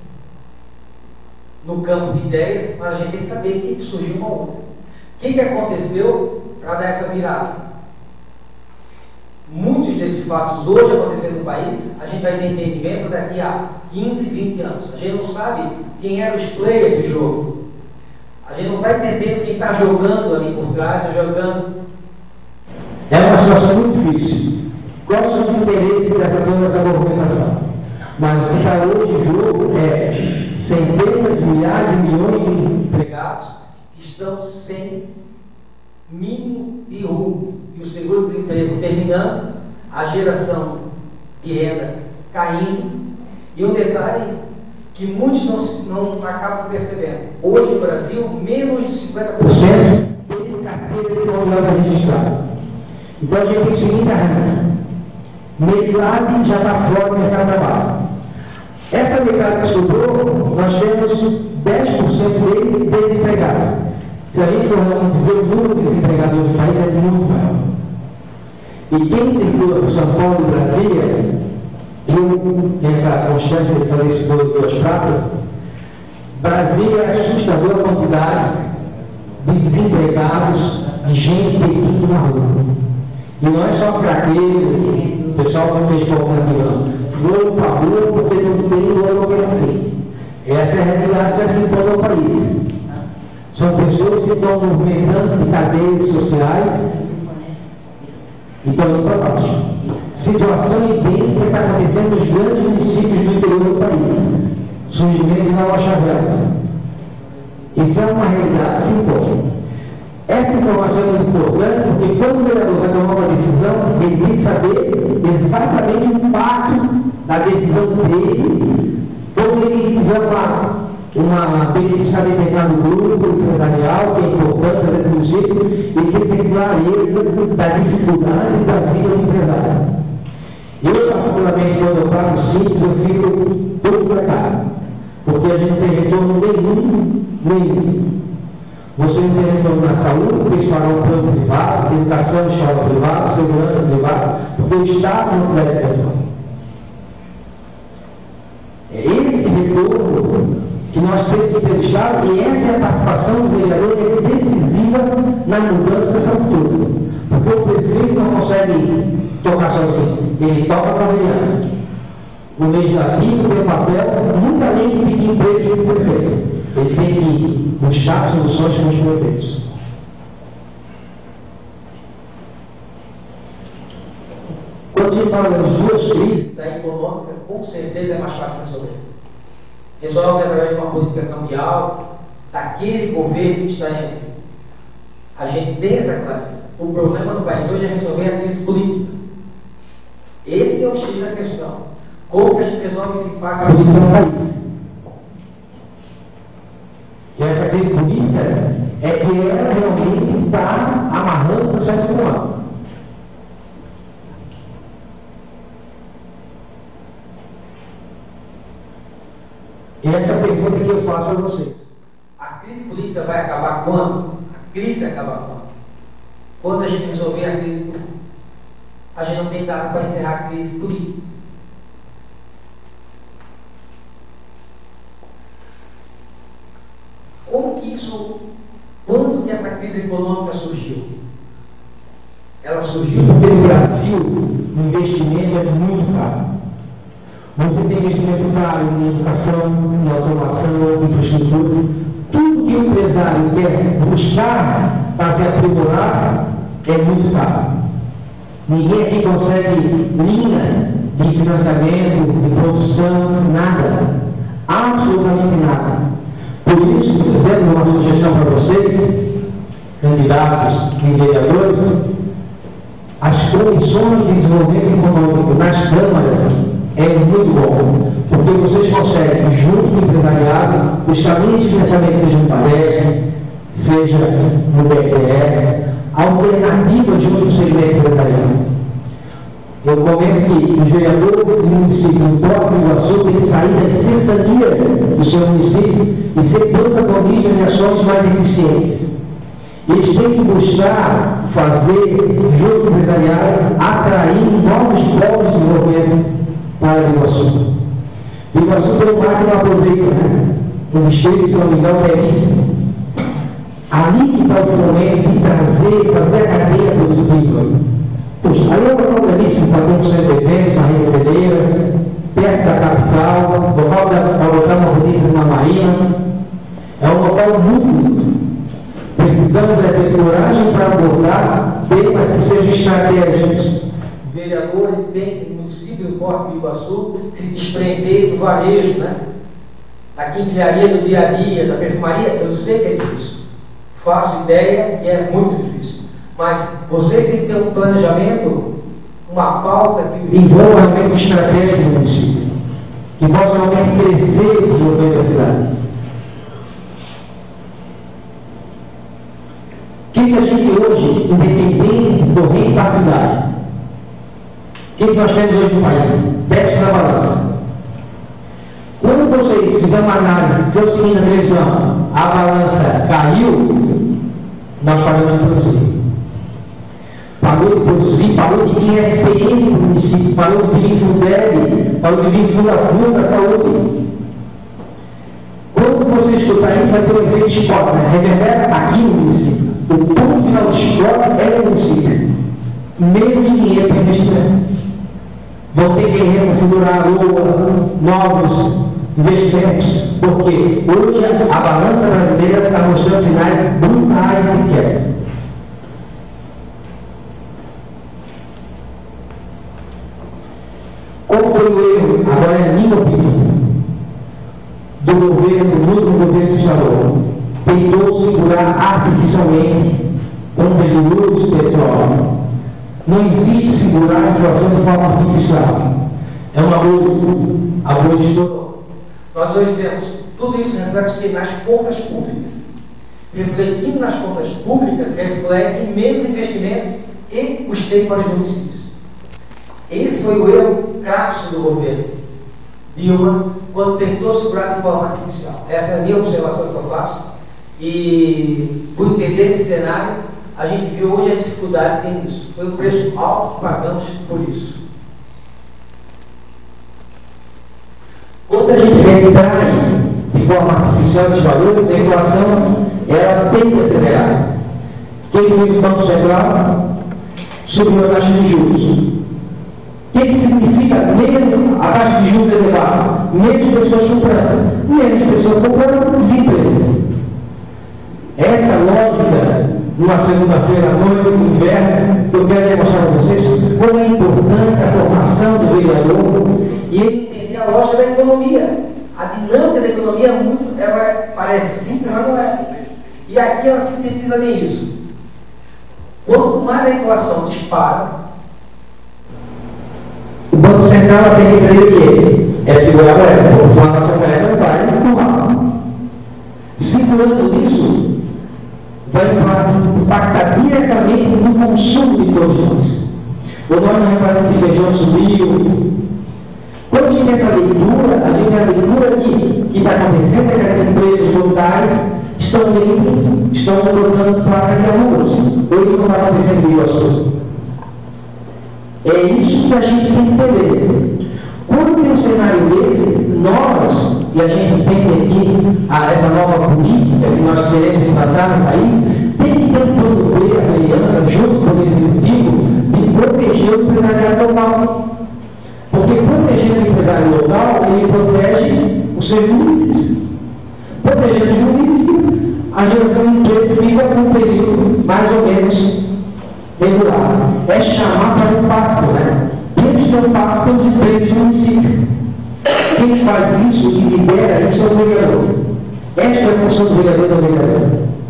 Speaker 5: no campo de ideias, mas a gente tem que saber que surgiu uma outra. O que, que aconteceu para dar essa virada? Muitos desses fatos hoje acontecendo no país, a gente vai ter entendimento daqui a quinze, vinte anos. A gente não sabe quem eram os players de jogo. A gente não está entendendo quem está jogando ali por trás, jogando.
Speaker 6: É uma situação muito difícil. Quais são os interesses dessa toda essa movimentação? Mas o que está hoje em jogo é centenas, milhares e milhões de empregados
Speaker 5: que estão sem mínimo de rumo. E o seguro-desemprego terminando, a geração de renda caindo. E um detalhe que muitos não, não acabam percebendo. Hoje no Brasil, menos de cinquenta por cento
Speaker 6: tem carteira de mão de obra registrada. Então a gente tem o seguinte arranjo. Metade já está fora do mercado de trabalho. Essa metade que sobrou, nós temos dez por cento dele desempregados. Se a gente for realmente ver o número de desempregados do país, é muito maior. E quem circula por São Paulo e Brasília, eu tenho essa constância de fazer isso em duas praças, Brasília é assustadora a quantidade de desempregados, de gente pedindo na rua. E não é só craqueiro, o pessoal não fez cooperativa, foram para a rua porque não tem valor que não tem. Essa é a realidade que se impõe ao país. São pessoas que estão movimentando de cadeias sociais e estão indo para baixo. Situação idêntica que está acontecendo nos grandes municípios do interior do país. Surgimento de novas favelas. Isso é uma realidade que se impõe. Essa informação é muito importante, porque quando o vereador vai tomar uma decisão, ele tem que saber exatamente o impacto da decisão dele, quando ele tiver uma, uma beneficiar de determinado grupo empresarial, que é importante para o município, ele tem que ter clareza da dificuldade da vida do empresário. Eu, particularmente, quando eu pago simples, eu fico todo precário, porque a gente não tem retorno nenhum, nenhum. Você não tem retorno na saúde, porque estará no plano privado, educação escola privada, segurança privada, porque o Estado não traz esse retorno. É esse retorno que nós temos que ter do Estado, e essa é a participação do vereador, é decisiva na mudança dessa cultura. Porque o prefeito não consegue tocar sozinho, ele toca com a vereança. O legislativo tem um papel muito além de pedir empregos para o prefeito. Ele tem que buscar soluções com os prefeitos. Quando a gente fala das duas crises, a econômica com certeza é mais fácil de resolver. Resolve através de uma política cambial daquele governo que está em. A gente tem essa clareza. O problema no país hoje é resolver a crise política. Esse é o X da questão. Como que a gente resolve esse impacto político no país? E essa crise política é que ela realmente está amarrando o processo econômico. E essa pergunta que eu faço a vocês. A crise política vai acabar quando? A crise acaba quando? Quando a gente resolver a crise política. A gente não tem data para encerrar a crise política. Como que isso, quando que essa crise econômica surgiu? Ela surgiu porque no Brasil o investimento é muito caro. Você tem investimento caro em educação, em automação, em infraestrutura. Tudo que o empresário quer buscar para se aprimorar é muito caro. Ninguém aqui consegue linhas de financiamento, de produção, nada. Absolutamente nada. Por isso, fazendo uma sugestão para vocês, candidatos e vereadores, as comissões de desenvolvimento econômico nas câmaras é muito bom, porque vocês conseguem, junto com o empresariado, os caminhos de financiamento, seja no Palestra, seja no B R E, alternativas junto com o segmento empresarial. Eu comento que os vereadores do município do próprio Iguaçu têm que sair das cessanias do seu município e ser protagonistas de ações mais eficientes. Eles têm que buscar fazer, junto com o empresariado, atrair novos polos de desenvolvimento para o Iguaçu. O Iguaçu tem um mar que não aproveita, né? Um distrito de São Miguel belíssimo. Ali que está o fomento de trazer, fazer a cadeia produtiva. Poxa, ali é um local belíssimo para ter um centro de eventos, uma rede hoteleira, perto da capital, local para botar uma bonita numa marina. É um local muito bonito. Precisamos é ter coragem para abordar temas que sejam estratégicos. O vereador ele tem, no município do Porto do Iguaçu, se desprender do varejo, né? Da quinquilharia do dia a dia, da perfumaria, eu sei que é difícil. Faço ideia que é muito difícil. Mas vocês têm que ter um planejamento, uma pauta que envolva realmente uma estratégia do município, que possa realmente crescer e desenvolver a cidade. O que, que a gente hoje, independente do rei partidário, o que, que nós temos hoje no país? Teste da balança. Quando vocês fizerem uma análise, dizer o seguinte na televisão, a balança caiu, nós paramos de produzir. Parou de produzir, parou de vir S P M para o município, parou de vir Fundeb, parou de vir Fundafundo da Saúde. Quando você escutar isso, vai ter um efeito chicote, né? Reverbera aqui no município. O ponto final do chicote é o município. Menos dinheiro para investimento. Vão ter que reconfigurar novos investimentos, porque hoje a balança brasileira está mostrando sinais brutais de queda. Qual foi o erro, agora é a minha opinião, do governo, do último governo que se falou? Tentou segurar artificialmente contas de lucros de petróleo. Não existe segurar a inflação de forma artificial. É uma bolha, a bolha estourou. Nós hoje temos tudo isso reflete nas contas públicas. Refletindo nas contas públicas, reflete menos investimentos e custeio para os municípios. Esse foi o erro crasso do governo Dilma, quando tentou segurar de forma artificial. Essa é a minha observação que eu faço. E, por entender esse cenário, a gente vê hoje a dificuldade que tem nisso. Foi um preço alto que pagamos por isso. Quando a gente retrai de forma artificial esses valores, a inflação ela tem que acelerar. Quem fez o Banco Central subiu a taxa de juros. O que, que significa menos, a taxa de juros elevada? Menos pessoas comprando. Menos pessoas comprando, desemprego. Essa lógica, numa segunda-feira à noite, no inverno, eu quero demonstrar para vocês como é importante a formação do vereador e ele entender a lógica da economia. A dinâmica da economia é muito, ela parece simples, mas não é. E aqui ela sintetiza bem isso. Quanto mais a inflação dispara, o Banco Central a tendência dele o quê? É segurar a moeda, porque senão a nossa moeda não vai empurrar. Segurando isso, vai impactar diretamente no consumo de todos nós. Ou nós não reparamos que feijão subiu. Quando a gente tem essa leitura, a gente tem a leitura que está acontecendo é que as empresas locais estão vendo, estão colocando placa de almoço. Ou isso não está acontecendo em Iguaçu. É isso que a gente tem que entender. Quando tem um cenário desse, nós, e a gente entende aqui a, essa nova política que nós queremos implantar no país, tem que ter um plano B, a aliança, junto com o executivo, de proteger o empresariado local. Porque protegendo o empresário local, ele protege os seus munícipes. Protegendo os munícipes, a geração de emprego fica com um período mais ou menos regular. É chamar para um pacto, né? Temos que ter um pacto com os empregos do município. Quem faz isso e lidera isso é o vereador. Esta é a função do vereador e do vereador.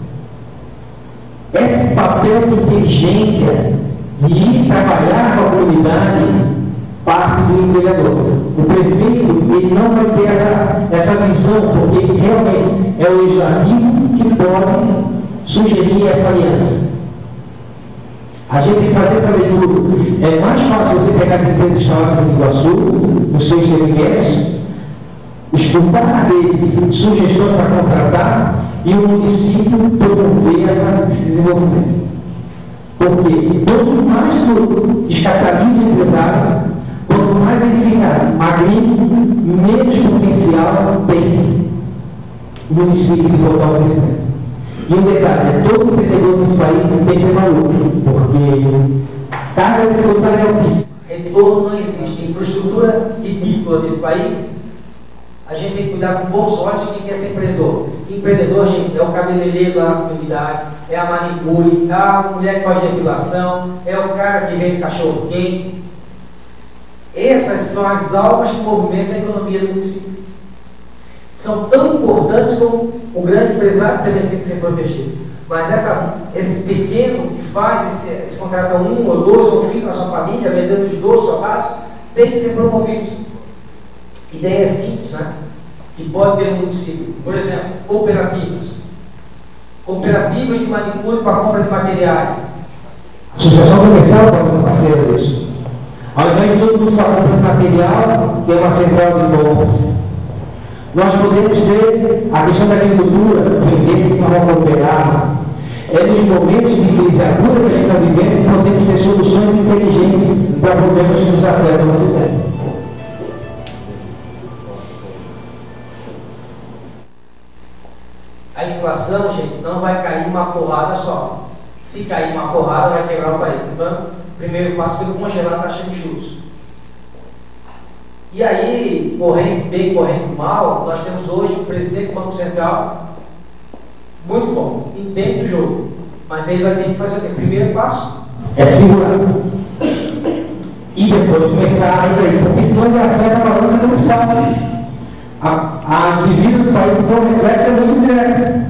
Speaker 6: Esse papel de inteligência de ir trabalhar com a comunidade parte do vereador. O prefeito ele não vai ter essa, essa visão, porque realmente é o legislativo que pode sugerir essa aliança. A gente tem que fazer essa leitura. É mais fácil você pegar as empresas instaladas em Iguaçu, nos seus segmentos, escutar deles sugestões para contratar e o município promover essa, esse desenvolvimento. Porque quanto mais tu descapitaliza o empresário, quanto mais ele fica magrinho, menos potencial tem o município de voltar ao crescimento. E um detalhe, é todo empreendedor nesse país tem que ser maluco, porque a carga tributária é altíssima. Retorno não existe. Infraestrutura ridícula desse país, a gente tem que cuidar com bons olhos de quem quer ser empreendedor. Empreendedor, gente, é o cabeleireiro lá na comunidade, é a manicure, é a mulher que faz depilação, é o cara que vende cachorro quente. Essas são as almas que movimentam a economia do município. São tão importantes como o grande empresário que também tem que ser protegido. Mas essa, esse pequeno que faz, esse, esse contrata um ou dois ou filho na sua família, vendendo os dois soldados, tem que ser promovido. Ideia simples, né? Que pode ter no município. Por exemplo, cooperativas. Cooperativas de manicure para compra de materiais. A associação comercial pode ser parceira disso. Ao invés de todo mundo ficar comprando material, tem uma central de compras. Nós podemos ter a questão da agricultura, vender de forma cooperada. É nos momentos de crise aguda que a gente está vivendo que podemos ter soluções inteligentes para problemas que nos afetam há muito tempo. A inflação, gente, não vai cair uma porrada só. Se cair uma porrada, vai quebrar o país. Então, o primeiro passo foi congelar a taxa de juros. E aí, correndo bem, correndo mal, nós temos hoje o presidente do Banco Central, muito bom, entende o jogo. Mas ele vai ter que fazer o quê? Primeiro passo é segurar. E depois começar a ir aí, porque senão ele afeta a balança comercial. As divisas do país, então, o reflexo é muito direto.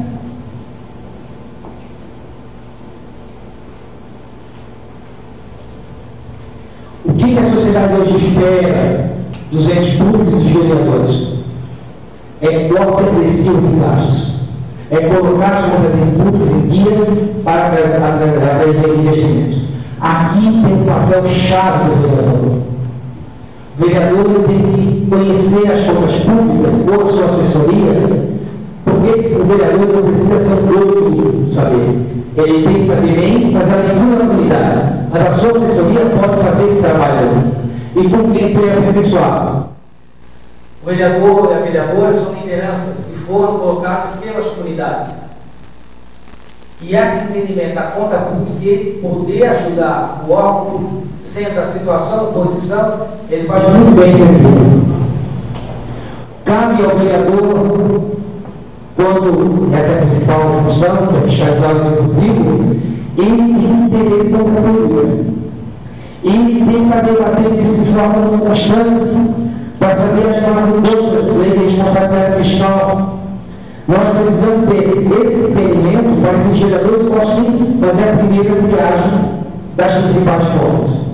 Speaker 6: O que a sociedade hoje espera dos entes públicos e dos vereadores? É corte agressivo de gastos. É colocar as contas públicas em dia para através de investimentos. Aqui tem um papel chave do vereador. O vereador tem que conhecer as contas públicas ou a sua assessoria, porque o vereador não precisa ser um doido de saber. Ele tem que saber bem, mas a leitura da comunidade. Mas a sua assessoria pode fazer esse trabalho ali. E com quem tem aperfeiçoado. O vereador e a vereadora são lideranças que foram colocadas pelas comunidades.
Speaker 5: E esse entendimento da conta pública, ele poder ajudar o órgão, sendo a situação, a posição, ele faz muito bem isso aqui. Cabe ao vereador, quando essa é a principal função, que é fiscalizar o executivo, ele tem que entender como categoria. Ele tem que debater isso de forma constante, para saber as normas todas, lei de responsabilidade fiscal. Nós precisamos ter esse entendimento para que os geradores possam fazer a primeira triagem das principais contas.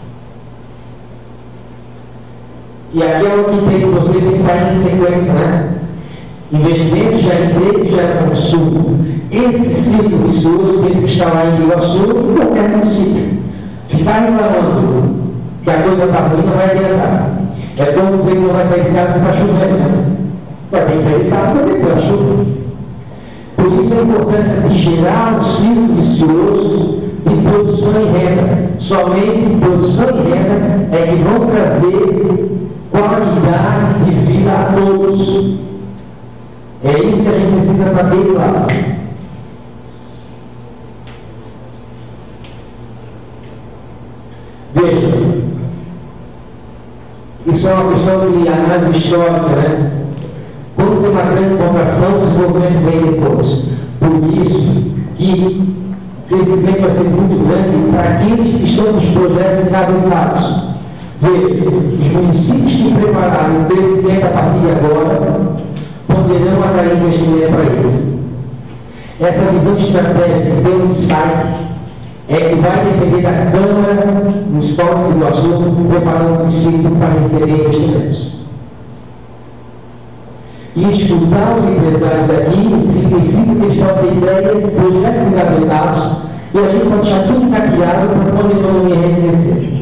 Speaker 5: E aqui é o que tem, vocês têm que estar em sequência, né? Investimento, gera emprego, gera consumo. Esse ciclo vicioso tem que instalar em Iguaçu e qualquer município. Ficar reclamando que a coisa está ruim não vai adiantar. É como dizer que não vai sair de casa porque está chovendo, né? Vai ter que sair de casa porque tem chuva. Por isso a importância de gerar um ciclo vicioso de produção e renda. Somente produção e renda é que vão trazer qualidade de vida a todos. É isso que a gente precisa estar bem claro. Veja, isso é uma questão de análise histórica, né? Quando tem uma grande vocação, o desenvolvimento vem depois. Por isso que o crescimento vai ser muito grande para aqueles que estão nos projetos encabeçados. Veja, os municípios que prepararam o crescimento a partir de agora poderão atrair investimento para eles. Essa visão estratégica que tem um insight é que vai depender da Câmara Municipal de Iguaçu preparar o município para receber investimentos. E escutar os empresários daqui significa que eles podem ter ideias, projetos engavetados, e a gente pode deixar tudo cadeado para quando a economia reconhecer.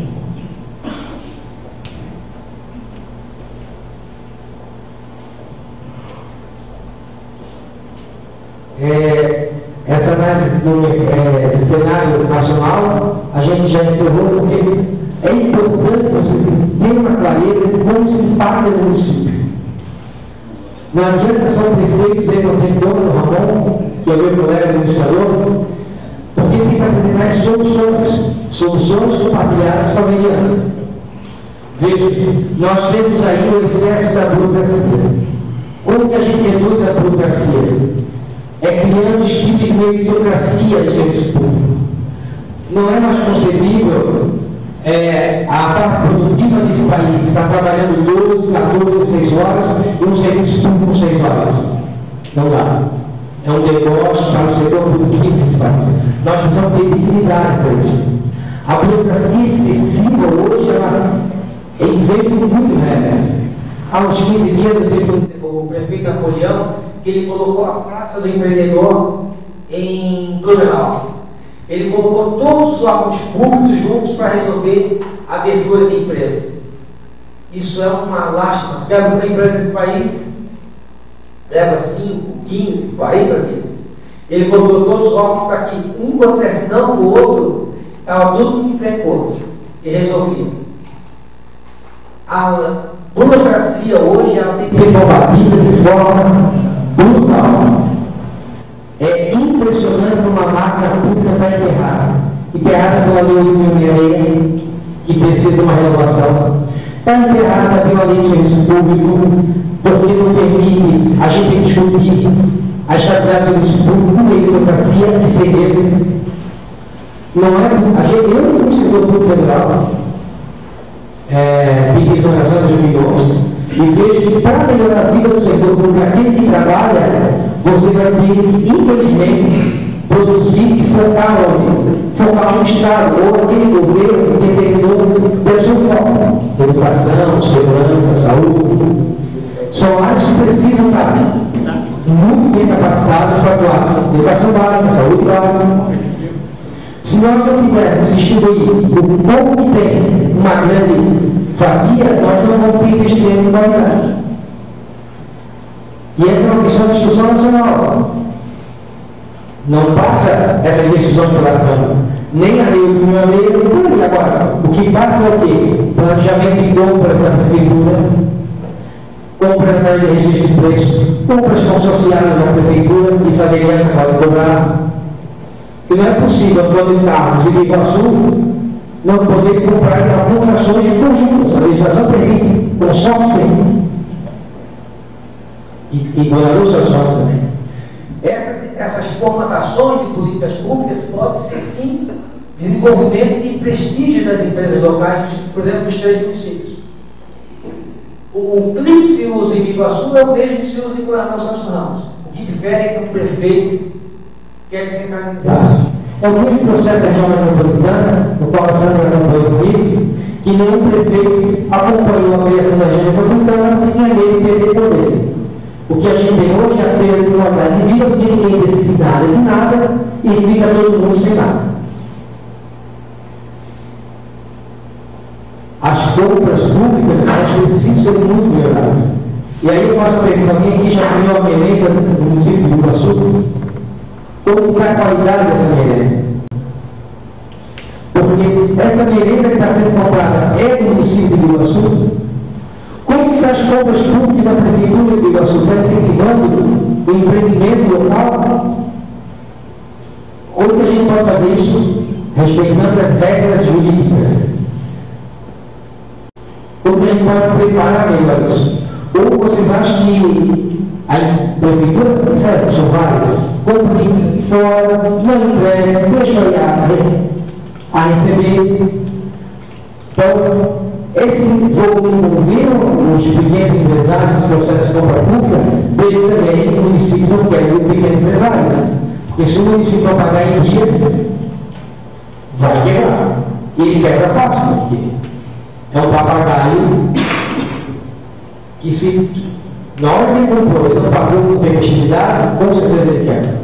Speaker 5: É, essa análise do é, cenário nacional a gente já encerrou, porque é importante vocês terem uma clareza de como se impacta no município. Não adianta só o prefeito dizer que eu tenho dono, Ramon, que é meu colega administrador, porque ele tem que apresentar soluções, soluções compartilhadas com a vereança. Veja, nós temos aí o excesso da burocracia. Como que a gente reduz a burocracia? É criando espírito de meritocracia no serviço público. Não é mais concebível é, a parte produtiva desse país estar trabalhando doze, quatorze, seis horas e um serviço público com seis horas. Não dá. É um negócio para o setor produtivo desse país. Nós precisamos ter dignidade para isso. A burocracia excessiva hoje ela veio com muito regras. Há uns quinze dias eu tive o prefeito Napoleão, que ele colocou a Praça do Empreendedor em Blumenau. Ele colocou todos os órgãos públicos juntos para resolver a abertura de empresa. Isso é uma lástima, porque abrir uma empresa nesse país leva cinco, quinze, quarenta dias. Ele colocou todos os órgãos para que um quando dissesse não do outro, estava tudo em frente ao outro e resolvia. A burocracia hoje ela tem que ser combatida de forma brutal. É impressionante como uma máquina pública está enterrada. Enterrada pela lei oito mil e sessenta e seis, que precisa de uma renovação. Está enterrada pela lei de serviço público, porque não permite a gente discutir a estabilidade do serviço público com meritocracia e segredo. Não é, a gente, eu fui no setor público federal, é, pedi exoneração em dois mil e onze, e vejo que para melhorar a vida do setor público, aquele que trabalha, você vai ter que, infelizmente, produzir e focar onde? Focar no Estado, ou aquele governo que determinou pelo seu foco. Educação, segurança, saúde. São áreas que precisam estar muito bem capacitados para atuar. Educação básica, saúde básica. Se nós não tivermos distribuir o pouco que tem uma grande fatia, nós não vamos ter investimento em qualidade. E essa é uma questão de discussão nacional. Não passa essas decisões pela Câmara. Nem a lei oito mil e sessenta e seis, agora. O que passa é o quê? Planejamento de compras da Prefeitura, compras de registro de preço, compras consociadas da Prefeitura, isso a vereança pode cobrar.
Speaker 6: que não é possível, Antônio Carlos e Iguaçu, não poder comprar algumas ações conjuntas. A legislação permite, o consórcio permite. E, e governador social também. Essas, essas formatações de políticas públicas podem ser, sim, desenvolvimento e prestígio das empresas locais, por exemplo, dos três municípios. O, o plano que se usa em Iguaçu é o mesmo que se usa em Coronel Santos Ramos. O que difere é que o prefeito quer descentralizar. É o mesmo processo da região metropolitana, no qual a Sandra acompanhou comigo, que nenhum prefeito acompanhou a criação da região metropolitana porque tinha medo de perder poder. O que a gente tem hoje é a perda de igualdade de vida, porque ninguém decide nada de nada e fica todo mundo sem nada. As compras públicas, elas precisam ser muito melhoradas. E aí eu faço a pergunta: alguém aqui já comeu a merenda no município de Iguaçu? Como é a qualidade dessa merenda? Porque essa merenda que está sendo comprada é do município de Iguaçu. Como que as compras públicas da Prefeitura de Iguaçu estão incentivando o empreendimento local? Como que a gente pode fazer isso respeitando as regras jurídicas? Como que a gente pode preparar melhor isso? Ou vocês acham que a Prefeitura, certo, são várias, compra fora, não entrega, deixa a, a receber. Então, esse vou envolver os pequenos empresários nos processos de compra pública, desde também o município não quer o pequeno empresário. Né? Porque se o município não pagar em dia, vai quebrar. E ele quebra fácil, porque é um papagaio que, se na hora que ele comprou, ele não pagou com permitividade, com certeza ele quebra.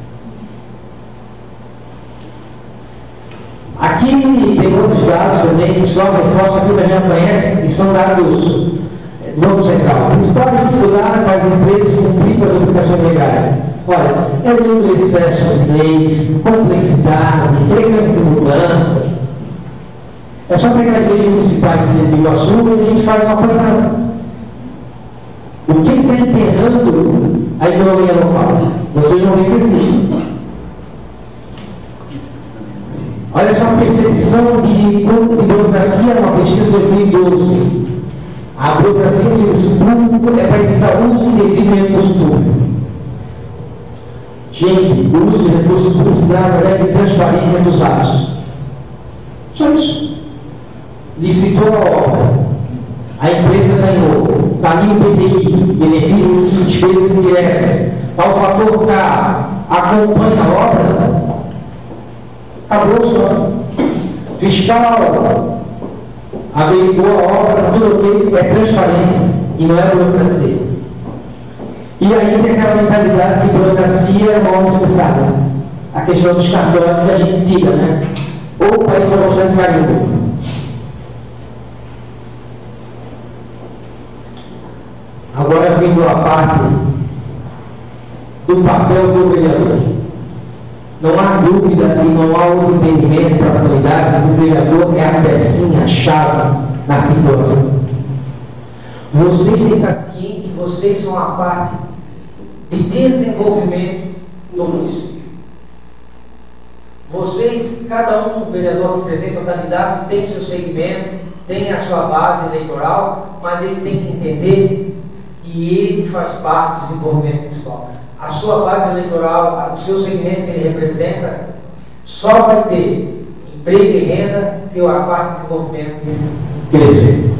Speaker 6: Aqui tem outros dados também que só reforçam aquilo que a gente conhece, e são dados do Banco Central. Principal dificuldade para as empresas cumprir com as obrigações legais. Olha, é o número de excesso de leis, complexidade, frequência de mudança. É só pegar as leis municipais de Iguaçu e a gente faz um apanhado. O que está enterrando a economia local? Vocês vão ver que existe. Olha só a percepção de quanto de burocracia numa pesquisa de dois mil e doze. A burocracia de serviço público é para evitar o uso indevido de recurso público. Gente, o uso de recursos públicos dá leve transparência dos atos. Só isso. Licitou a obra. A empresa ganhou. Está ali o P D I, benefícios e despesas indiretas. Está o fator K, acompanha a obra. Acabou só. Fiscal averiguou a obra, tudo ok, é transparência e não é burocracia. E aí tem aquela mentalidade de burocracia é mal necessária. A questão dos cartões que a gente tira, né? Ou para informação de carimbo. Agora vindo a parte do papel do vereador. Não há dúvida e não há outro entendimento para a comunidade que o vereador é a pecinha-chave na articulação. Vocês têm que estar cientes que vocês são a parte de desenvolvimento do município. Vocês, cada um, vereador que representa o candidato, tem seu segmento, tem a sua base eleitoral, mas ele tem que entender que ele faz parte do desenvolvimento municipal. A sua base eleitoral, o seu segmento que ele representa, só vai ter emprego e renda se a parte de desenvolvimento crescer.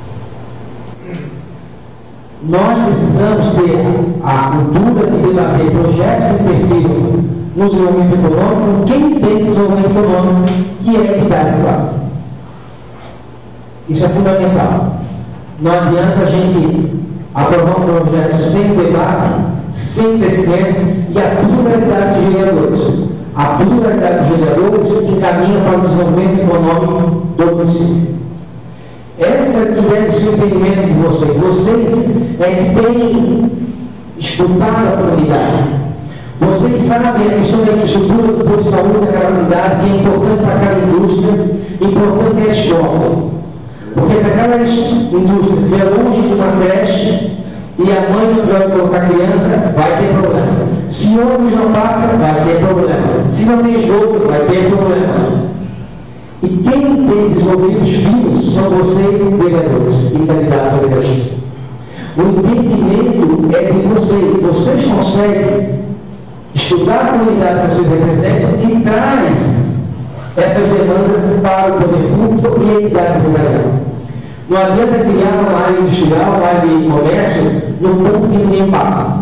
Speaker 6: Nós precisamos ter a cultura de debater projetos que interfiram no desenvolvimento econômico, quem tem desenvolvimento econômico, que é a equidade de classe. Isso é fundamental. Não adianta a gente aprovar um projeto sem debate, sem crescimento e a pluralidade de vereadores. A pluralidade de vereadores encaminha para o desenvolvimento econômico do município. Essa que é o seu entendimento de vocês. Vocês é que têm escutado a comunidade. Vocês sabem a questão da infraestrutura do posto de saúde daquela comunidade, que é importante para aquela indústria, importante é a escola. Porque se aquelas indústrias estiver longe de uma creche,
Speaker 5: e a mãe não vai colocar a criança, vai ter problema. Se o ônibus não passa, vai ter problema. Se não tem jogo, vai ter problema. E quem tem esses ouvidos finos são vocês, vereadores e candidatos a vereadores. O entendimento é de vocês. Vocês conseguem estudar a comunidade que vocês representam e traz essas demandas para o poder público e a entidade empresarial. Não adianta criar uma área industrial, uma área de comércio, no ponto que ninguém passa.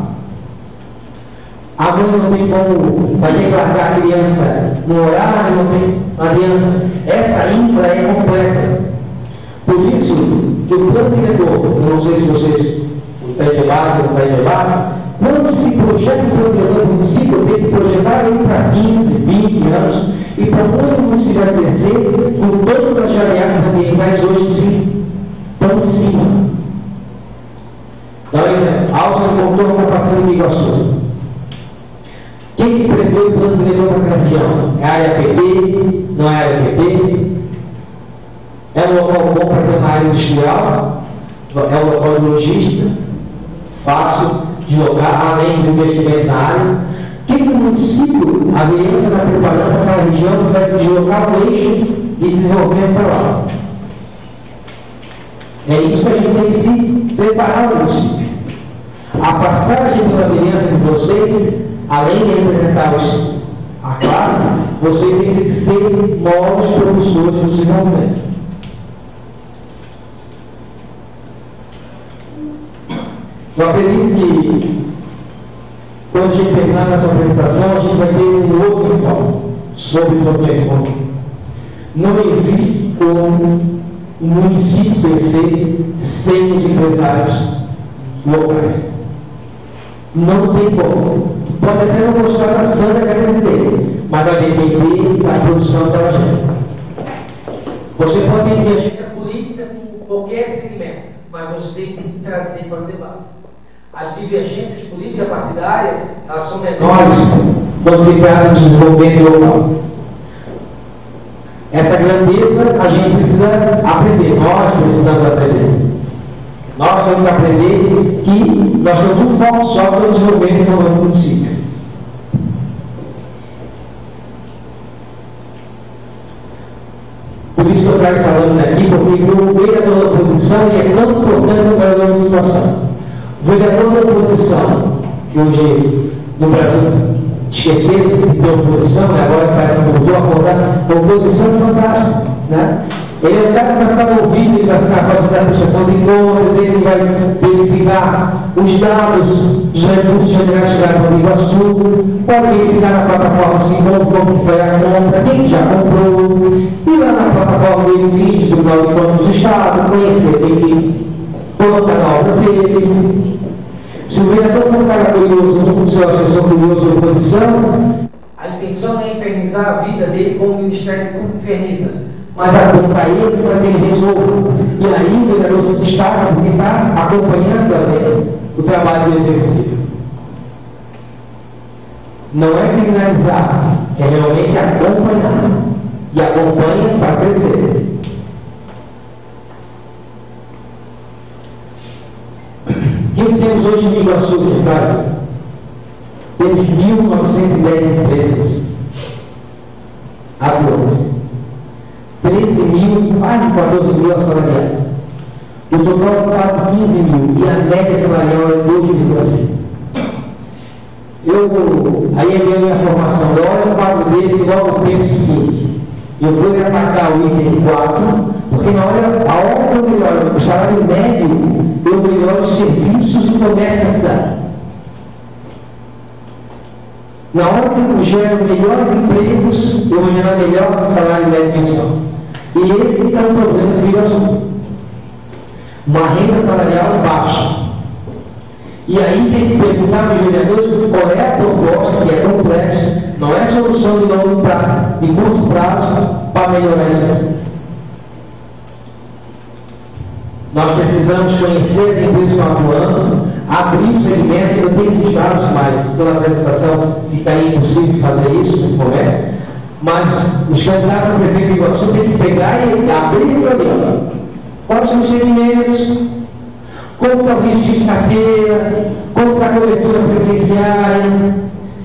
Speaker 5: A mãe não tem como, vai ter que largar a criança no horário, não tem, não adianta. Essa infra é completa. Por isso, que o plano diretor, eu não sei se vocês estão em debate ou não estão em debate, quando se projeta o plano diretor do município, tem que projetar ele para quinze, vinte anos, e para onde o município vai descer, com todas as variáveis ambientais hoje sim, estão em cima. Então, exemplo, Alça contou uma passagem de Iguaçu. Quem que prevê o plano diretor para aquela região? É a área P P? Não é a área P P? É um local bom para ter uma área industrial? É um local de logística? Fácil de locar, além do investimento na área. O que o município, a Aliança está preparando para aquela região que vai se deslocar o eixo de desenvolvimento para lá? É isso que a gente tem que se preparar no município. A passagem pela Aliança de vocês, além de representar a classe, vocês têm que ser novos propulsores do desenvolvimento. Eu acredito que, quando a gente terminar nossa apresentação, a gente vai ter um outro informe sobre desenvolvimento econômico. Não existe como o município crescer sem os empresários locais. Não tem como. Pode até não gostar da Sandra, que é presidente, mas vai depender da produção da agenda. Você pode ter agência política com qualquer segmento, mas você tem que trazer para o debate. As divergências políticas partidárias, elas são menores quando se trata de desenvolvimento local. Essa grandeza a gente precisa aprender, nós precisamos aprender. Nós temos que aprender que nós temos um foco só para o desenvolvimento econômico do município. Por isso que eu trago essa lâmina aqui, porque o vereador da oposição é tão importante no vereador da situação. O vereador da oposição, que hoje no Brasil esqueceram de ter oposição, né? Agora parece que voltou a acordar, a oposição é fantástica, né? Ele é o cara que vai ficar no ouvido, ele vai ficar fazendo a prestação de contas, ele vai verificar os dados dos recursos generais que chegaram para o Iguaçu, pode verificar na plataforma assim como, como foi a compra, quem já comprou, e lá na plataforma do edifício do Tribunal de Contas do Estado, conhecer quem quanto a obra teve. Se o vereador for um cara curioso, o seu assessor curioso de oposição, a intenção é infernizar a vida dele como o Ministério Público inferniza. Mas a conta ele para que ele resolva. E aí o vereador se destaca porque está acompanhando também o trabalho do executivo. Não é criminalizar, é realmente acompanhar. E acompanha para crescer. O que temos hoje em Iguaçu, Ricardo? Temos mil novecentas e dez empresas atuantes. treze mil, quase quatorze mil assalariados. O total quase quinze mil. E a média salarial é dois vírgula cinco. Eu, aí é a minha formação. Eu olho um quadro desse e logo penso o seguinte: eu vou atacar o item quatro, porque na hora, a hora que eu melhoro o salário médio, eu melhoro os serviços e comércio da cidade. Na hora que eu gero melhores empregos, eu vou gerar melhor salário médio mensal. E esse é o problema do Iguaçu. Uma renda salarial baixa. E aí tem que perguntar para os vereadores qual é a proposta, que é complexo, não é solução de longo prazo, de curto prazo, para melhorar isso. Nós precisamos conhecer as empresas que estão atuando, abrir o segmento. Eu tenho esses dados, mas pela apresentação ficaria impossível fazer isso nesse momento. Mas os candidatos a prefeito de Iguaçu têm que pegar e abrir o programa. Quais são os segmentos?
Speaker 6: como está o registro de carteira, como está a cobertura previdenciária.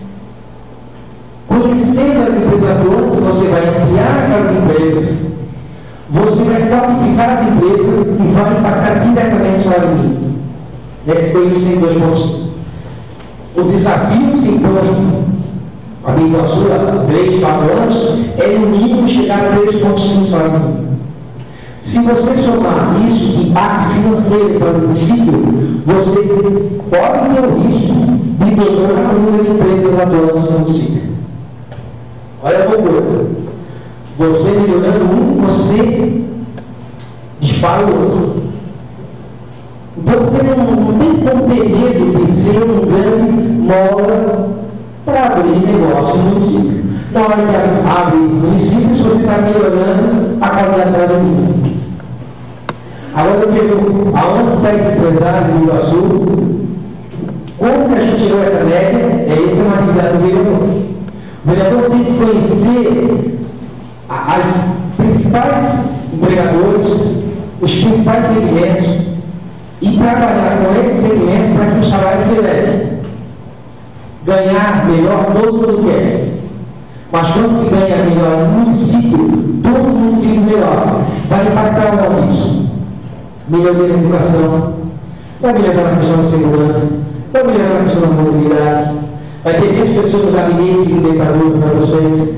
Speaker 6: Conhecendo as empresas atuantes, você vai ampliar aquelas empresas, você vai qualificar as empresas e vai impactar diretamente o salário mínimo. Nesse conhecimento dois ponto cinco. O desafio que se impõe a Biguaçu há três, quatro anos é no mínimo chegar a três ponto cinco salário mínimo. Se você somar isso de impacto financeiro para o município, você pode ter o risco de dobrar o número de empresas atuantes no município. Olha a loucura. Você melhorando um, você dispara o outro. Então, não, não tem como ter medo de ser um grande mola para abrir negócio no município. Na hora que abre municípios, você está melhorando a qualidade da vida. Agora eu pergunto, aonde está esse empresário do Iguaçu? Como que a gente chegou a essa média? É essa é uma atividade do vereador. O vereador tem que conhecer as principais empregadores, os principais segmentos e trabalhar com esse segmento para que o salário se eleve. Ganhar melhor todo mundo quer. Mas quando se ganha melhor no município, todo mundo vive melhor. Vai impactar o isso. Melhoria da educação, vai melhorar a questão da segurança, vai melhorar a questão da mobilidade. Vai ter menos pessoas no gabinete de dentadura para vocês.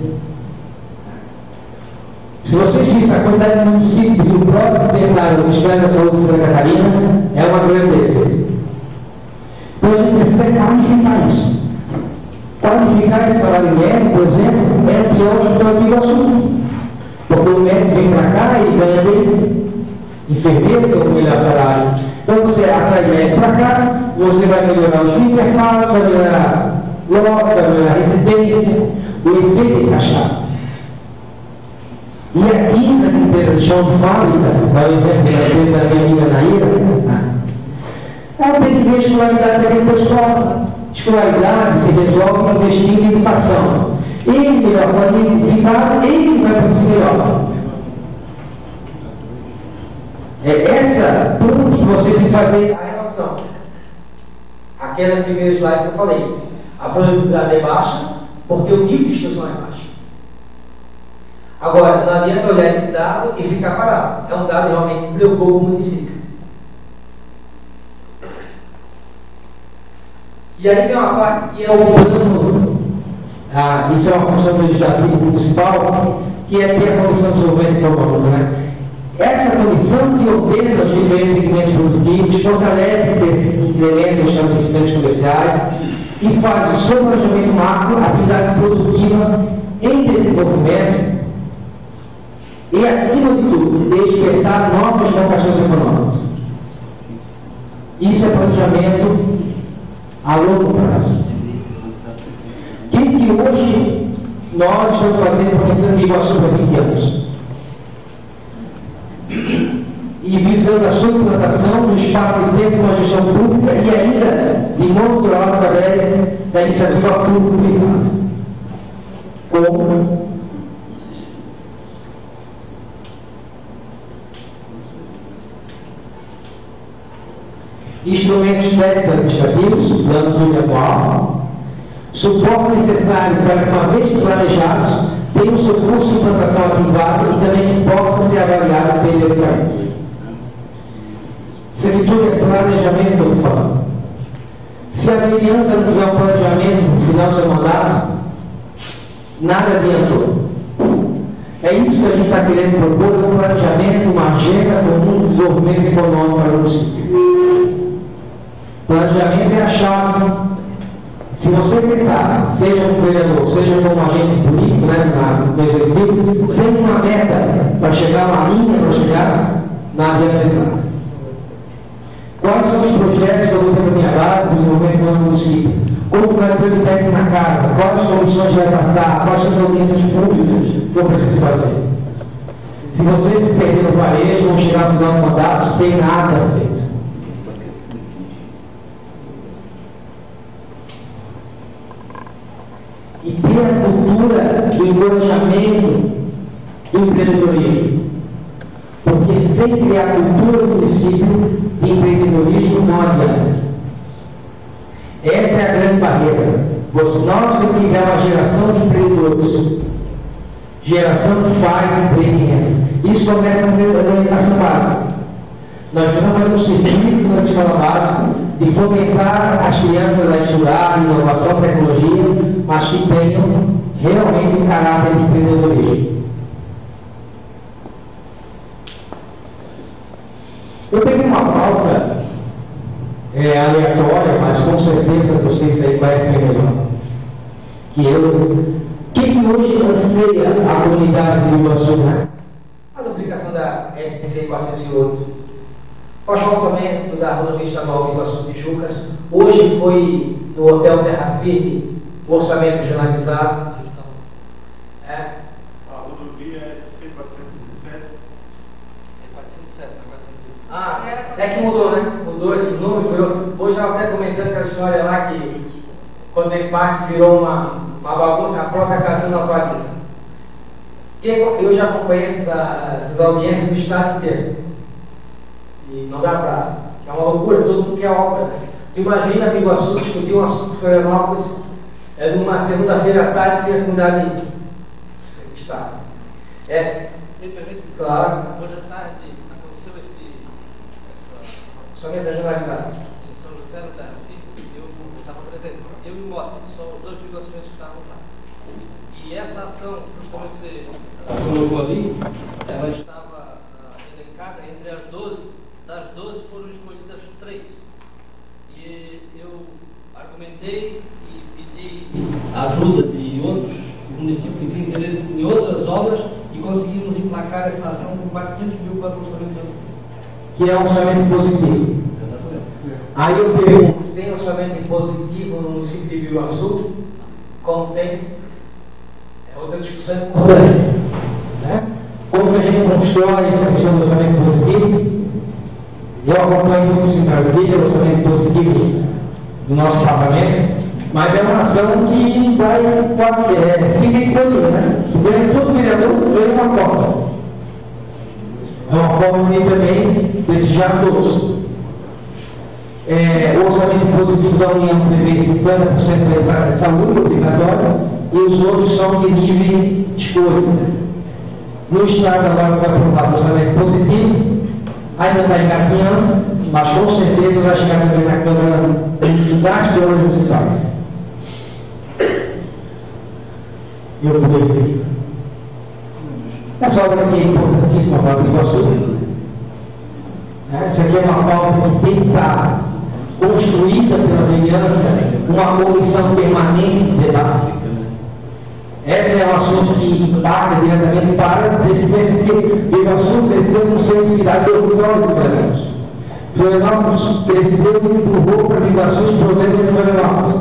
Speaker 6: Se vocês vissem a quantidade de municípios do próprio veterinário do Ministério da Saúde de Santa Catarina, é uma grandeza. Então a gente precisa qualificar isso. Qualificar esse salário médio, por exemplo, é o pior hospital do Iguaçu. Porque o médico vem para cá e ganha dele. Enfermeiro tem o melhor salário. Então você atrai médico para cá, você vai melhorar os intervalos, vai melhorar loja, vai melhorar a residência, o efeito encaixado. E aqui nas empresas de chão de fábrica, dá o exemplo da empresa da minha amiga Naira, ela tem que ver a escolaridade daquele pessoal. Escolaridade se resolve investindo em educação. Ele melhor qualificado, ele vai produzir melhor. É essa ponto que você tem que fazer a relação. Aquela primeira slide que eu falei. A produtividade é baixa porque o nível de instrução é baixo. Agora, não adianta olhar esse dado e ficar parado. É um dado realmente que preocupa o município. E aí tem uma parte que é o plano, ah, isso é uma função do legislativo municipal, que é ter a Comissão de Desenvolvimento Econômico, né? Essa comissão que ordena os diferentes segmentos produtivos, fortalece esse incremento dos estabelecimentos comerciais e faz o seu planejamento macro, atividade produtiva em desenvolvimento e, acima de tudo, despertar novas vocações econômicas. Isso é planejamento a longo prazo. O que hoje nós estamos fazendo pensando em Iguaçu para vinte anos? E visando a sua implantação no espaço de tempo com a gestão pública e ainda de monitorar através da iniciativa público-privada. Como instrumentos técnicos administrativos, plano plurianual, suporte necessário para que, uma vez planejados, tenham o seu curso de implantação ativado e também possa ser avaliado periodicamente. Isso aqui tudo é planejamento que eu estou falando. Se a criança não tiver um planejamento no final do seu mandato, nada adiantou. É isso que a gente está querendo propor, um planejamento, uma agenda comum de desenvolvimento econômico para o município. Planejamento é a chave. Se você sentar, seja como vereador, seja como agente político, né, no executivo, sem uma meta para chegar, uma linha para chegar, nada é nada. Quais são os projetos que eu vou ter na minha base do desenvolvimento do município? Como vai priorizar isso na casa? Quais comissões vai passar? Quais são as audiências públicas que eu preciso fazer? Se vocês se perderem no varejo, vão chegar no final do mandato sem nada feito. E ter a cultura do encorajamento do empreendedorismo. porque sem criar cultura do município, empreendedorismo não adianta. Essa é a grande barreira. Nós temos que criar uma geração de empreendedores, geração que faz empreendimento. Isso começa na educação básica. Nós estamos fazendo um circuito na escola básica de fomentar as crianças a estudar inovação e tecnologia, mas que tenham realmente um caráter de empreendedorismo. Eu peguei uma pauta é, aleatória, mas com certeza vocês aí conhecem melhor que eu. O que, que hoje anseia a comunidade do Iguaçu, né? A duplicação da S C quatrocentos e oito, o asfaltamento da rodovia estadual do Iguaçu Tijucas, hoje foi no Hotel Terra Firme, o orçamento regionalizado. É.
Speaker 7: A rodovia S C quatrocentos e sete.
Speaker 8: É quatrocentos e sete, não é quatrocentos e oito.
Speaker 6: Ah, é que mudou, né? Mudou esses números, virou. Hoje estava até comentando aquela história lá que quando tem parque virou uma, uma bagunça, a própria casa não atualiza. Eu já acompanhei essa, essas audiências do estado inteiro. E não dá prazo. É uma loucura, todo mundo quer obra. Tu imagina que o Iguaçu discutir um assunto de Florianópolis é numa segunda-feira à tarde sem a comunidade de estado. É.
Speaker 8: Me permite?
Speaker 6: Claro.
Speaker 8: Hoje à tarde aconteceu esse, essa
Speaker 6: orçamento regionalizado.
Speaker 8: em São José do Terra Firme, eu estava presente. Eu e o Mota, são os dois iguaçuenses que estavam lá. E essa ação, justamente que você colocou ali, ela estava uh, elencada entre as doze. Das doze foram escolhidas três. E eu argumentei e pedi ajuda de outros municípios que têm interesse em outras obras e conseguimos emplacar essa ação com quatrocentos mil para o orçamento do
Speaker 6: que é um orçamento positivo.
Speaker 8: Exatamente.
Speaker 6: Aí eu pergunto, tem orçamento positivo no município de Iguaçu? Como tem? É outra discussão importante. Né? Como que a gente constrói essa questão do orçamento positivo? Eu acompanho muito isso em Brasília, o orçamento positivo do nosso parlamento, mas é uma ação que vai, pode, é, fica encolhida, né? Todo vereador fez uma cota. É uma forma de também prestigiar todos. É, o orçamento positivo da União prevê cinquenta por cento da saúde obrigatória e os outros são de livre escolha. No Estado agora foi aprovado o orçamento positivo, ainda está encaminhando, mas com certeza vai chegar também na Câmara das Câmaras Municipais. Eu vou dizer. Essa obra aqui é importantíssima para o Iguaçu. Essa aqui é uma pauta que tem que estar construída pela vereança, uma comissão permanente de debate. Esse é um assunto que impacta diretamente para o crescimento, porque o Iguaçu cresceu como sendo cidade orgulhosa de Florianópolis. Florianópolis cresceu e empurrou para o Iguaçu os problemas de Florianópolis.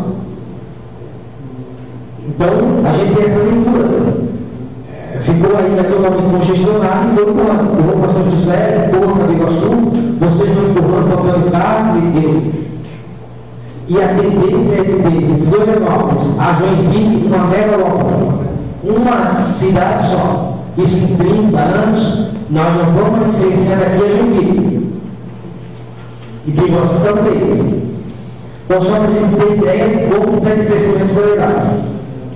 Speaker 6: Então, a gente tem essa leitura. Ficou ainda totalmente congestionado e foi empurrando. Empurrou para São José, empurrou para o Iguaçu, vocês vão empurrando para o Antônio Carlos e E a tendência é de ter de Florianópolis a Joinville uma megalópole, uma cidade só. Isso em trinta anos, nós não vamos diferenciar daqui a Joinville. E que Iguaçu também. Então, só para a gente ter ideia de como está esse crescimento acelerado.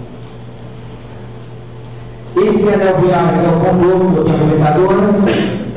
Speaker 6: Esse anel viário é o contorno que eu tinha comentado antes.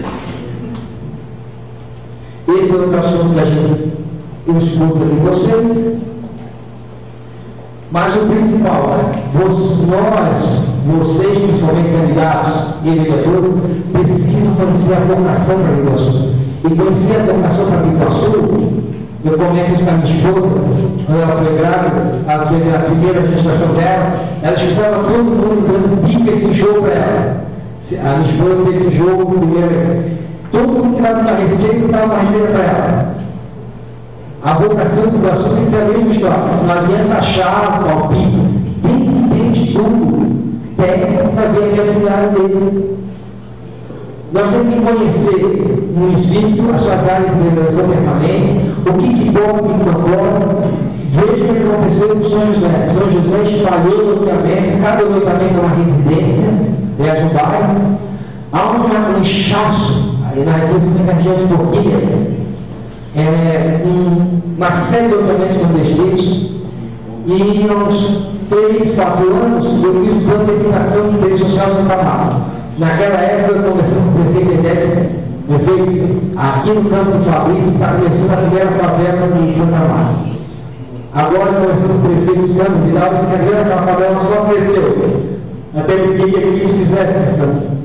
Speaker 6: Esse é outro assunto que a gente eu escuto de vocês, mas o principal, né? nós, vocês, principalmente candidatos e vereadores, precisam conhecer a vocação para o Iguaçu. E conhecer a vocação para o Iguaçu, eu comento isso com a minha esposa, quando ela foi grávida, ela foi na primeira gestação dela, ela escutava todo mundo dando dicas de jogo para ela. A minha esposa teve jogo primeiro, todo mundo que estava na receita dava uma receita para ela. A vocação do Iguaçu tem que ser a mesma história. Não adianta achar o palpite. Tem que ter estudo técnico para saber a viabilidade dele. Nós temos que conhecer o município, as suas áreas de realização permanente, o que que pode, o que não pode. Veja o que aconteceu com São José. São José espalhou o loteamento, cada loteamento é uma residência, aliás, um bairro. Há um inchaço. e na região de Forquilhas, é, um, uma série de documentos clandestinos, e uns três, quatro anos eu fiz o plano de eliminação de interesse social Santa Marta. Naquela época eu conversando com o prefeito Edésia, prefeito, aqui no campo do Fabrício está começando a primeira favela de Santa Marta. Agora conversando com o prefeito Sandro Vidal, disse que a primeira favela só cresceu. Eu perguntei que eles fizessem isso.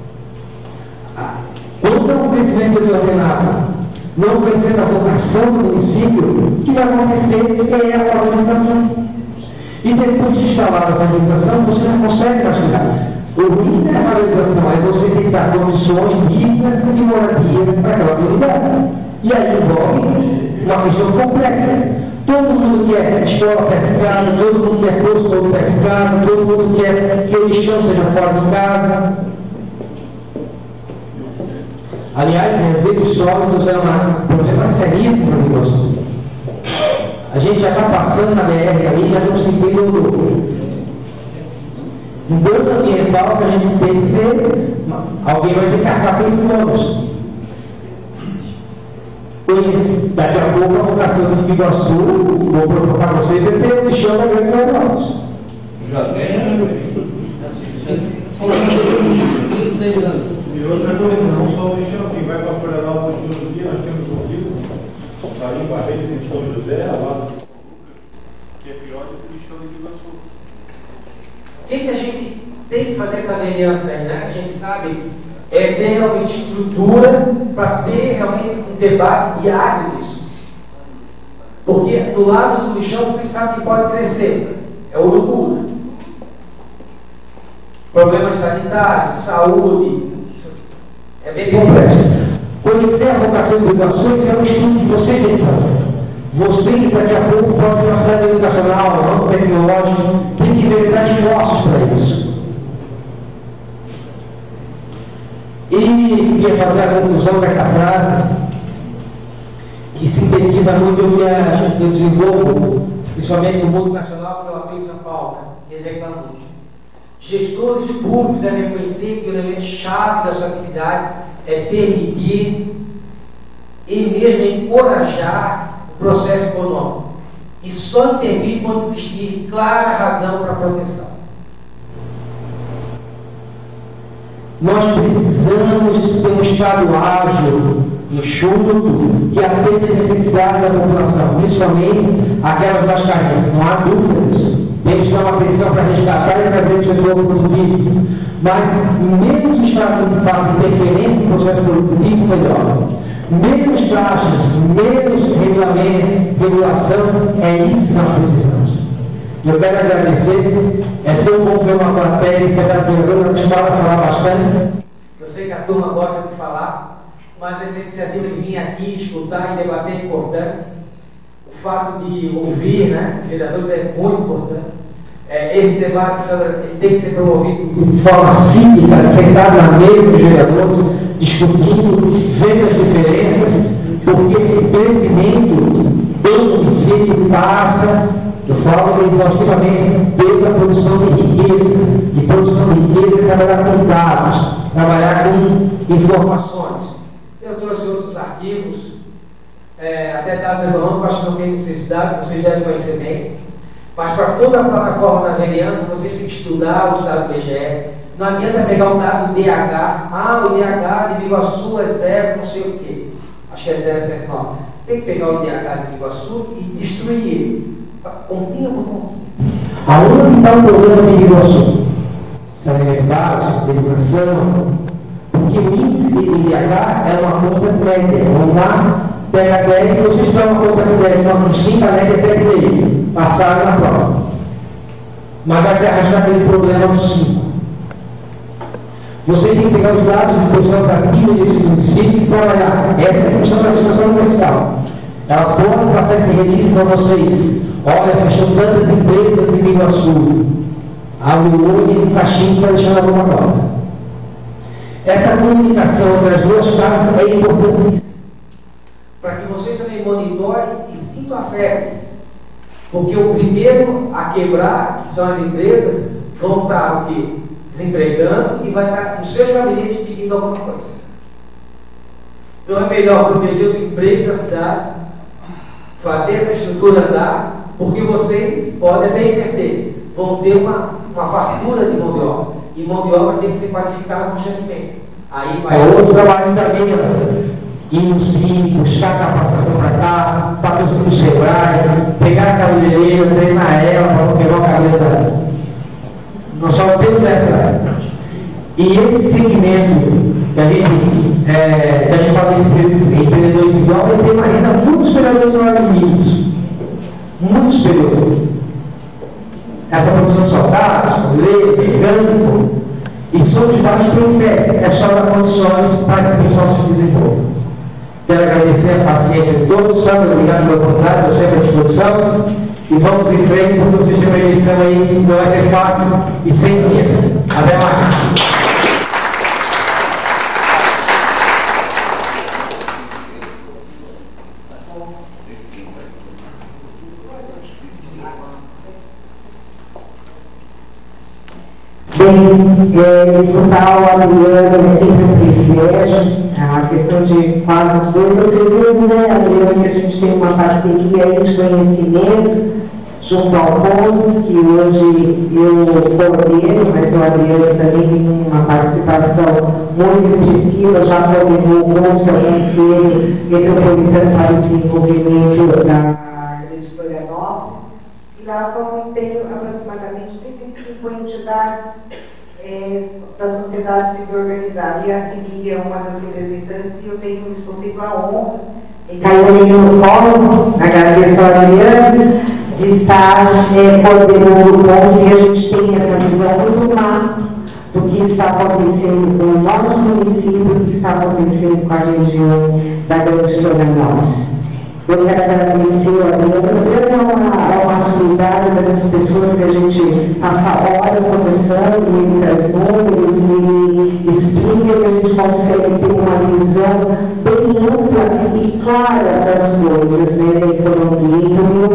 Speaker 6: Quando é um crescimento desordenado, não crescendo a vocação do município, o que vai acontecer é a valorização. E depois de instalada a valorização, você não consegue castigar. O ruim da valorização é você ter que dar condições dignas de moradia para aquela comunidade. E aí envolve uma questão complexa. Todo mundo quer escola perto de casa, todo mundo quer posto perto de casa, todo mundo quer que o lixão seja fora de casa. Aliás, resíduos sólidos é um problema seríssimo para o negócio. A gente já está passando na B R ali, já estamos seguindo um banco ambiental que a gente tem que ser. Alguém vai ter que acabar com esses anos. Daqui a pouco a vocação do Iguaçu, vou propor para vocês, é ter o lixão da Grande Florianópolis.
Speaker 7: Já tem, vinte e seis anos. E outra coisa, não só o lixão, quem vai para Florianópolis todo dia, nós temos ouvido, ali em Barreiros, em São José, ao lado do que é pior do que o lixão de Iguaçu.
Speaker 6: O que, que a gente tem que fazer essa aliança aí, né? A gente sabe é ter realmente estrutura para ter realmente um debate diário disso. Porque do lado do lixão vocês sabem que pode crescer. É o urubu. Problemas sanitários, saúde. É bem complexo. Conhecer a vocação do Iguaçu é um estudo que vocês têm que fazer. Vocês daqui a pouco podem ser uma cidade educacional, não tecnológica, tem que inventar esforços para isso. E queria fazer a conclusão dessa frase, que sintetiza muito o que eu desenvolvo, principalmente no mundo nacional, que eu atuo em São Paulo, né? Reclamando. Gestores públicos devem conhecer que o elemento chave da sua atividade é permitir e mesmo encorajar o processo econômico. E só intervir quando existir clara razão para a proteção. Nós precisamos ter um Estado ágil, enxuto e atender às necessidades da população, principalmente aquelas mais carentes. Não há dúvida disso. Temos que dar uma atenção para resgatar e trazer o setor produtivo. Mas menos Estado que faça interferência no processo produtivo, melhor. Menos taxas, menos regulamento, regulação, é isso que nós precisamos. Eu quero agradecer, é tão bom ver uma plateia que a vereadora costuma falar bastante. Eu sei que a turma gosta de falar, mas essa iniciativa de vir aqui, escutar e debater é importante. O fato de ouvir, né, os vereadores é muito importante. É, esse debate ele tem que ser promovido de forma cívica, sentado na mesa dos vereadores, discutindo, vendo as diferenças, porque o crescimento do município passa, eu falo exaustivamente, pela produção de riqueza, e produção de riqueza é trabalhar com dados, trabalhar com informações. Eu trouxe outros arquivos, é, até dados econômicos, acho que não tem necessidade, vocês devem conhecer bem. Mas para toda a plataforma da vereança, vocês têm que estudar os dados do I B G E. Não adianta pegar o dado do D H. Ah, o D H de Iguaçu é zero, não sei o quê. Acho que é zero vírgula setenta e nove. Tem que pegar o D H de Iguaçu e destruir ele. Pontinha por pontinha. Aonde está o problema de Iguaçu? Saneamento básico, educação. Porque o índice de D H é uma conta média. Vamos lá, pega dez, se vocês tiverem uma conta de dez, uma com cinco, a média é sete vírgula cinco. Passaram na prova. Mas vai se arrastar aquele problema dos cinco. Vocês têm que pegar os dados de posição atrativa desse município e trabalhar. Essa é a função da administração municipal. Ela pode passar esse registro para vocês. Olha, fechou tantas empresas em Iguaçu. Abre o olho e o cachimbo está deixando a bomba nova. Essa comunicação entre as duas casas é importantíssima. Para que vocês também monitorem e sintam afeto. Porque o primeiro a quebrar, que são as empresas, vão estar o quê? Desempregando e vai estar nos seus gabinetes pedindo alguma coisa.
Speaker 9: Então é melhor proteger os empregos da cidade, fazer essa estrutura andar, porque vocês podem até inverter, vão ter uma, uma fartura de mão de obra, e mão de obra tem que ser qualificada constantemente. Aí vai.
Speaker 6: É outro trabalho também, essa. Ir no cínico, buscar capacitação para cá, patrocínio do Sebrae, pegar a cabeleireira, treinar ela para não pegar o cabelo da. Nós só temos essa. E esse segmento que a gente, é, que a gente fala desse empreendedor individual, ele tem uma renda muito superior aos salários mínimos. Muito superior. Essa produção de soldados, cabeleireiro, mecânico, e são os baixos periféricos. É só dar condições para que o pessoal se desenvolva. Quero agradecer a paciência de todos, Sandra, obrigado pela oportunidade, estou sempre à disposição. E vamos em frente, porque vocês têm uma eleição aí, não vai ser fácil e sem dinheiro. Até mais.
Speaker 4: Bem, é, escutar o Adriano é sempre um privilégio. A questão de quase dois ou três anos, né, Adriano, que a gente tem uma parceria aí de conhecimento junto ao Pontes, que hoje eu coordeno, mas o Adriano também tem uma participação muito expressiva, já coordenou o Pontes, que é o Conselho Metropolitano para o Desenvolvimento da Grande Florianópolis, e lá são, tem aproximadamente trinta e cinco entidades é, da sociedade civil organizada, e a CIMIG é uma das representantes, e eu tenho, estou tendo a honra, e caiu no colo, agradeço ao Adriano, de estar é, coordenando o Pontes, e a gente tem essa visão muito macro do que está acontecendo com o nosso município, do que está acontecendo com a região da Grande Florianópolis. Eu quero agradecer ao Adriano, é uma, é uma solidária dessas pessoas que a gente passa horas conversando, ele traz números, ele explica que a gente consegue ter uma visão bem ampla e clara das coisas, né, da economia.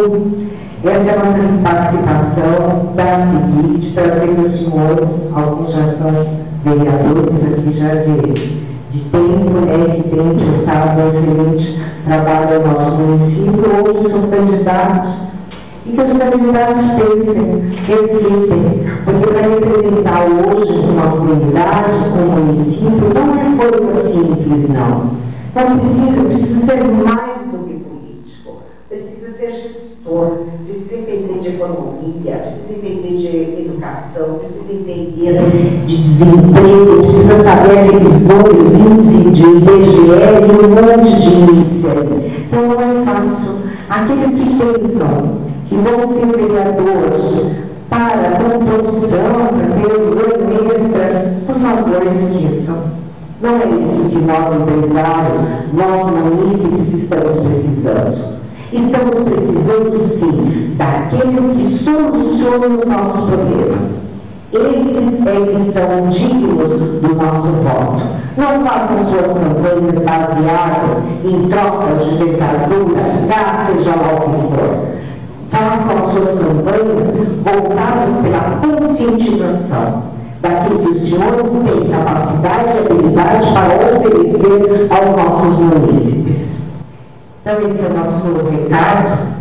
Speaker 4: Então, essa é a nossa participação da CIMIG, de trazer para os senhores, alguns já são vereadores aqui já de, de tempo, né, que tem prestado um excelente trabalho no nosso município, outros são candidatos, e que os candidatos pensem, reflitem, porque para representar hoje uma comunidade, um município, não é coisa simples, não. Não precisa, precisa ser mais do que político, precisa ser gestor, precisa entender de economia, precisa entender de educação, precisa entender de desemprego, precisa saber aqueles números, índice de I B G E e um monte de índice aí. Então não é fácil. Aqueles que pensam que vão ser vereadores para com profissão, para ter um ganho extra, por favor, esqueçam. Não é isso que nós empresários, nós munícipes estamos precisando. Estamos precisando, sim, daqueles que solucionam os nossos problemas. Esses é que são dignos do nosso voto. Não façam suas campanhas baseadas em trocas de dentadura, gás, seja lá o que for. Façam suas campanhas voltadas pela conscientização daquilo que os senhores têm capacidade e habilidade para oferecer aos nossos munícipes. Então, esse é o nosso recado.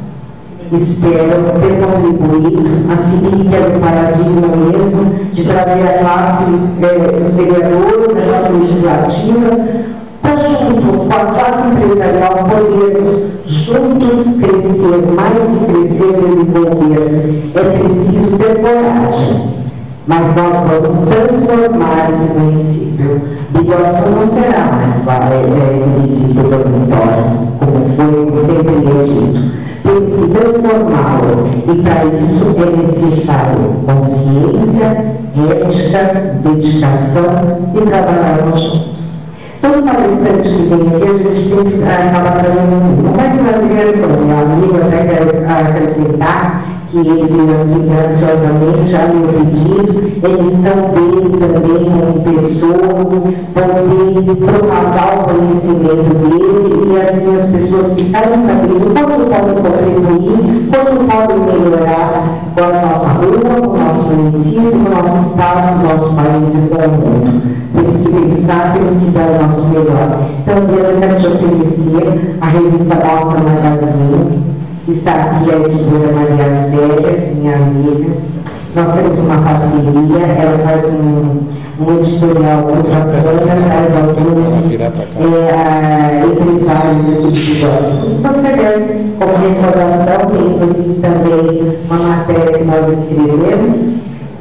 Speaker 4: Espero ter contribuído, a CIMIG, que é o paradigma mesmo, de trazer a classe eh, dos vereadores, da classe legislativa, para junto com a classe empresarial podermos juntos crescer, mais que crescer, desenvolver. É preciso ter coragem, mas nós vamos transformar esse município. Biguaçu não será mais é, é, município dormitório, como foi, como sempre é dito. Temos que transformá-lo, e para isso é necessário consciência, ética, dedicação e trabalharmos juntos. Todo palestrante que vem aqui, a gente sempre acaba trazendo um, mas o Adriano, meu amigo, até quero acrescentar que ele veio aqui graciosamente a meu pedido, emissão dele também como pessoa, poder propagar o conhecimento dele, e assim as pessoas ficarem sabendo quanto podem contribuir, quanto podem melhorar com a nossa rua, com o nosso município, com o nosso estado, com o nosso país e com o mundo. temos que pensar, temos que dar o nosso melhor. Então, eu quero te oferecer a revista Mostra Magazine. Está aqui a editora Maria Zélia, minha amiga. Nós temos uma parceria, ela faz um, um editorial muito bacana, traz autores, é, empresários aqui de Iguaçu. Gostaria, como recordação, tem inclusive também uma matéria que nós escrevemos.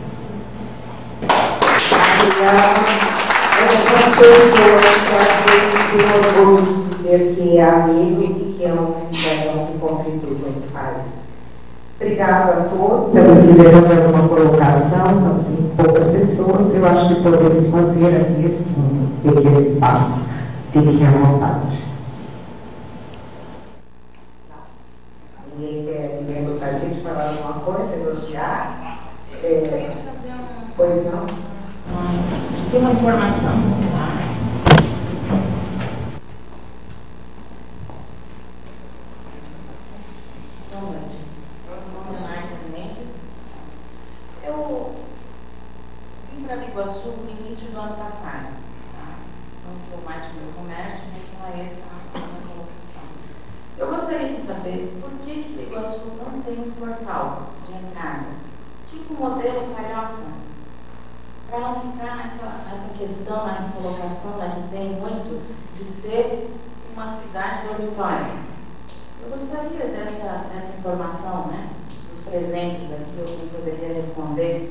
Speaker 4: Essas pessoas que a gente tem orgulho de dizer que é amigo e que é um cidadão que contribui com esse país. Obrigada a todos. Se alguém quiser fazer alguma colocação, estamos em poucas pessoas, eu acho que podemos fazer aqui um pequeno espaço. Fiquem à vontade. Ninguém, quer, ninguém gostaria de falar alguma coisa, elogiar? É, pois não?
Speaker 10: Tem uma informação, tá? Boa noite. Meu nome é Marta Mendes. Eu vim para Biguaçu no início do ano passado. Tá? Não sou mais do meu comércio, mas não é essa a minha colocação. Eu gostaria de saber por que que Biguaçu não tem um portal de entrada, tipo modelo Palhoça, para não ficar nessa, nessa questão, nessa colocação, né, que tem muito, de ser uma cidade dormitória. Eu gostaria dessa, dessa informação, né, dos presentes aqui, eu poderia responder.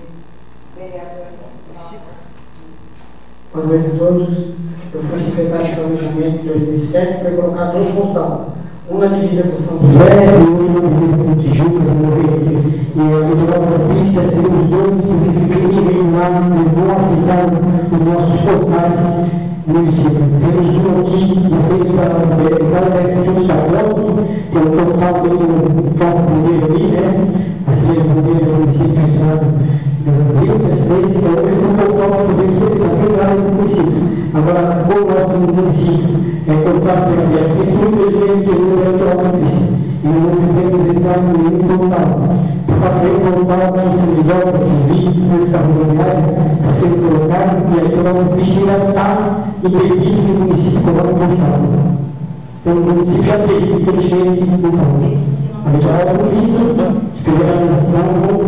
Speaker 11: Boa noite a todos. Eu fui secretário de Planejamento em dois mil e sete para colocar dois portais. Um na divisa com São José e outro na divisa com Tijucas, no Obedecer. E a litoral da pista tem os dois significativos lá, eles vão aceitar os nossos portais no município. Temos um aqui na secretaria deve ter um estatuto, tem um portal do Casa Poder ali, né? As três poderes do município do estado do Brasil, as três, então hoje um portal do poder todo daquele lado do município. Agora, o nosso município é contato pela P S, muito ele tem um eleitoral da pista. E não temos entrar no portal. Passei o portal para São Miguel, para o vídeo, nessa rodoviária, está sendo colocado, e a litoral da pista ainda está impedido que o município coloque o portal. Então, o município já teve, infelizmente, o portal. A litoral da pista, de federalização, não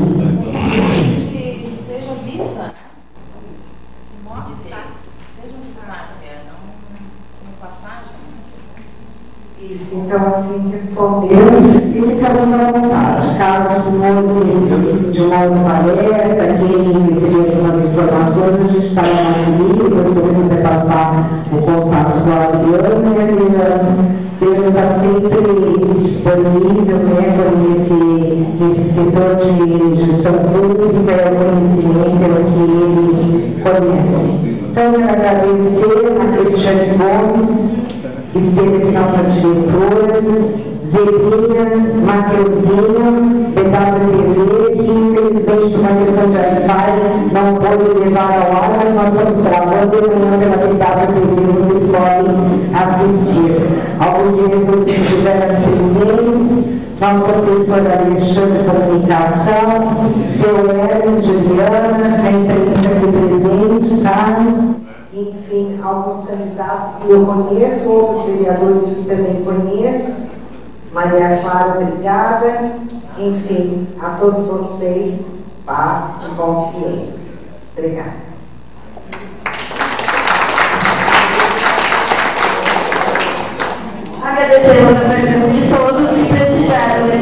Speaker 11: tem.
Speaker 10: Que seja vista, né? Mostre, seja vista, não como passagem.
Speaker 4: Isso, então assim respondemos e ficamos à vontade. Caso os senhores necessitem de uma outra palestra, querem receber algumas informações, a gente está na nossa linha, depois podemos até passar o contato com a Adriana, e a Adriana está sempre disponível, né, nesse, nesse setor de gestão pública, é o conhecimento, é o que ele conhece. Então, eu quero agradecer a Cristiane Gomes, esteve aqui nossa diretora, Zelinha, Mateuzinho, B W T V, que infelizmente por uma questão de Wi-Fi não pôde levar ao ar, mas nós estamos gravando e amanhã pela B W T V vocês podem assistir. Alguns diretores que estiveram presentes, nosso assessor Alexandre Comunicação, seu Hermes, Juliana, a imprensa aqui presente, Carlos. Enfim, alguns candidatos que eu conheço, outros vereadores que também conheço. Maria Clara, obrigada. Enfim, a todos vocês, paz e consciência. Obrigada.
Speaker 1: Agradecemos a presença de todos e prestigiar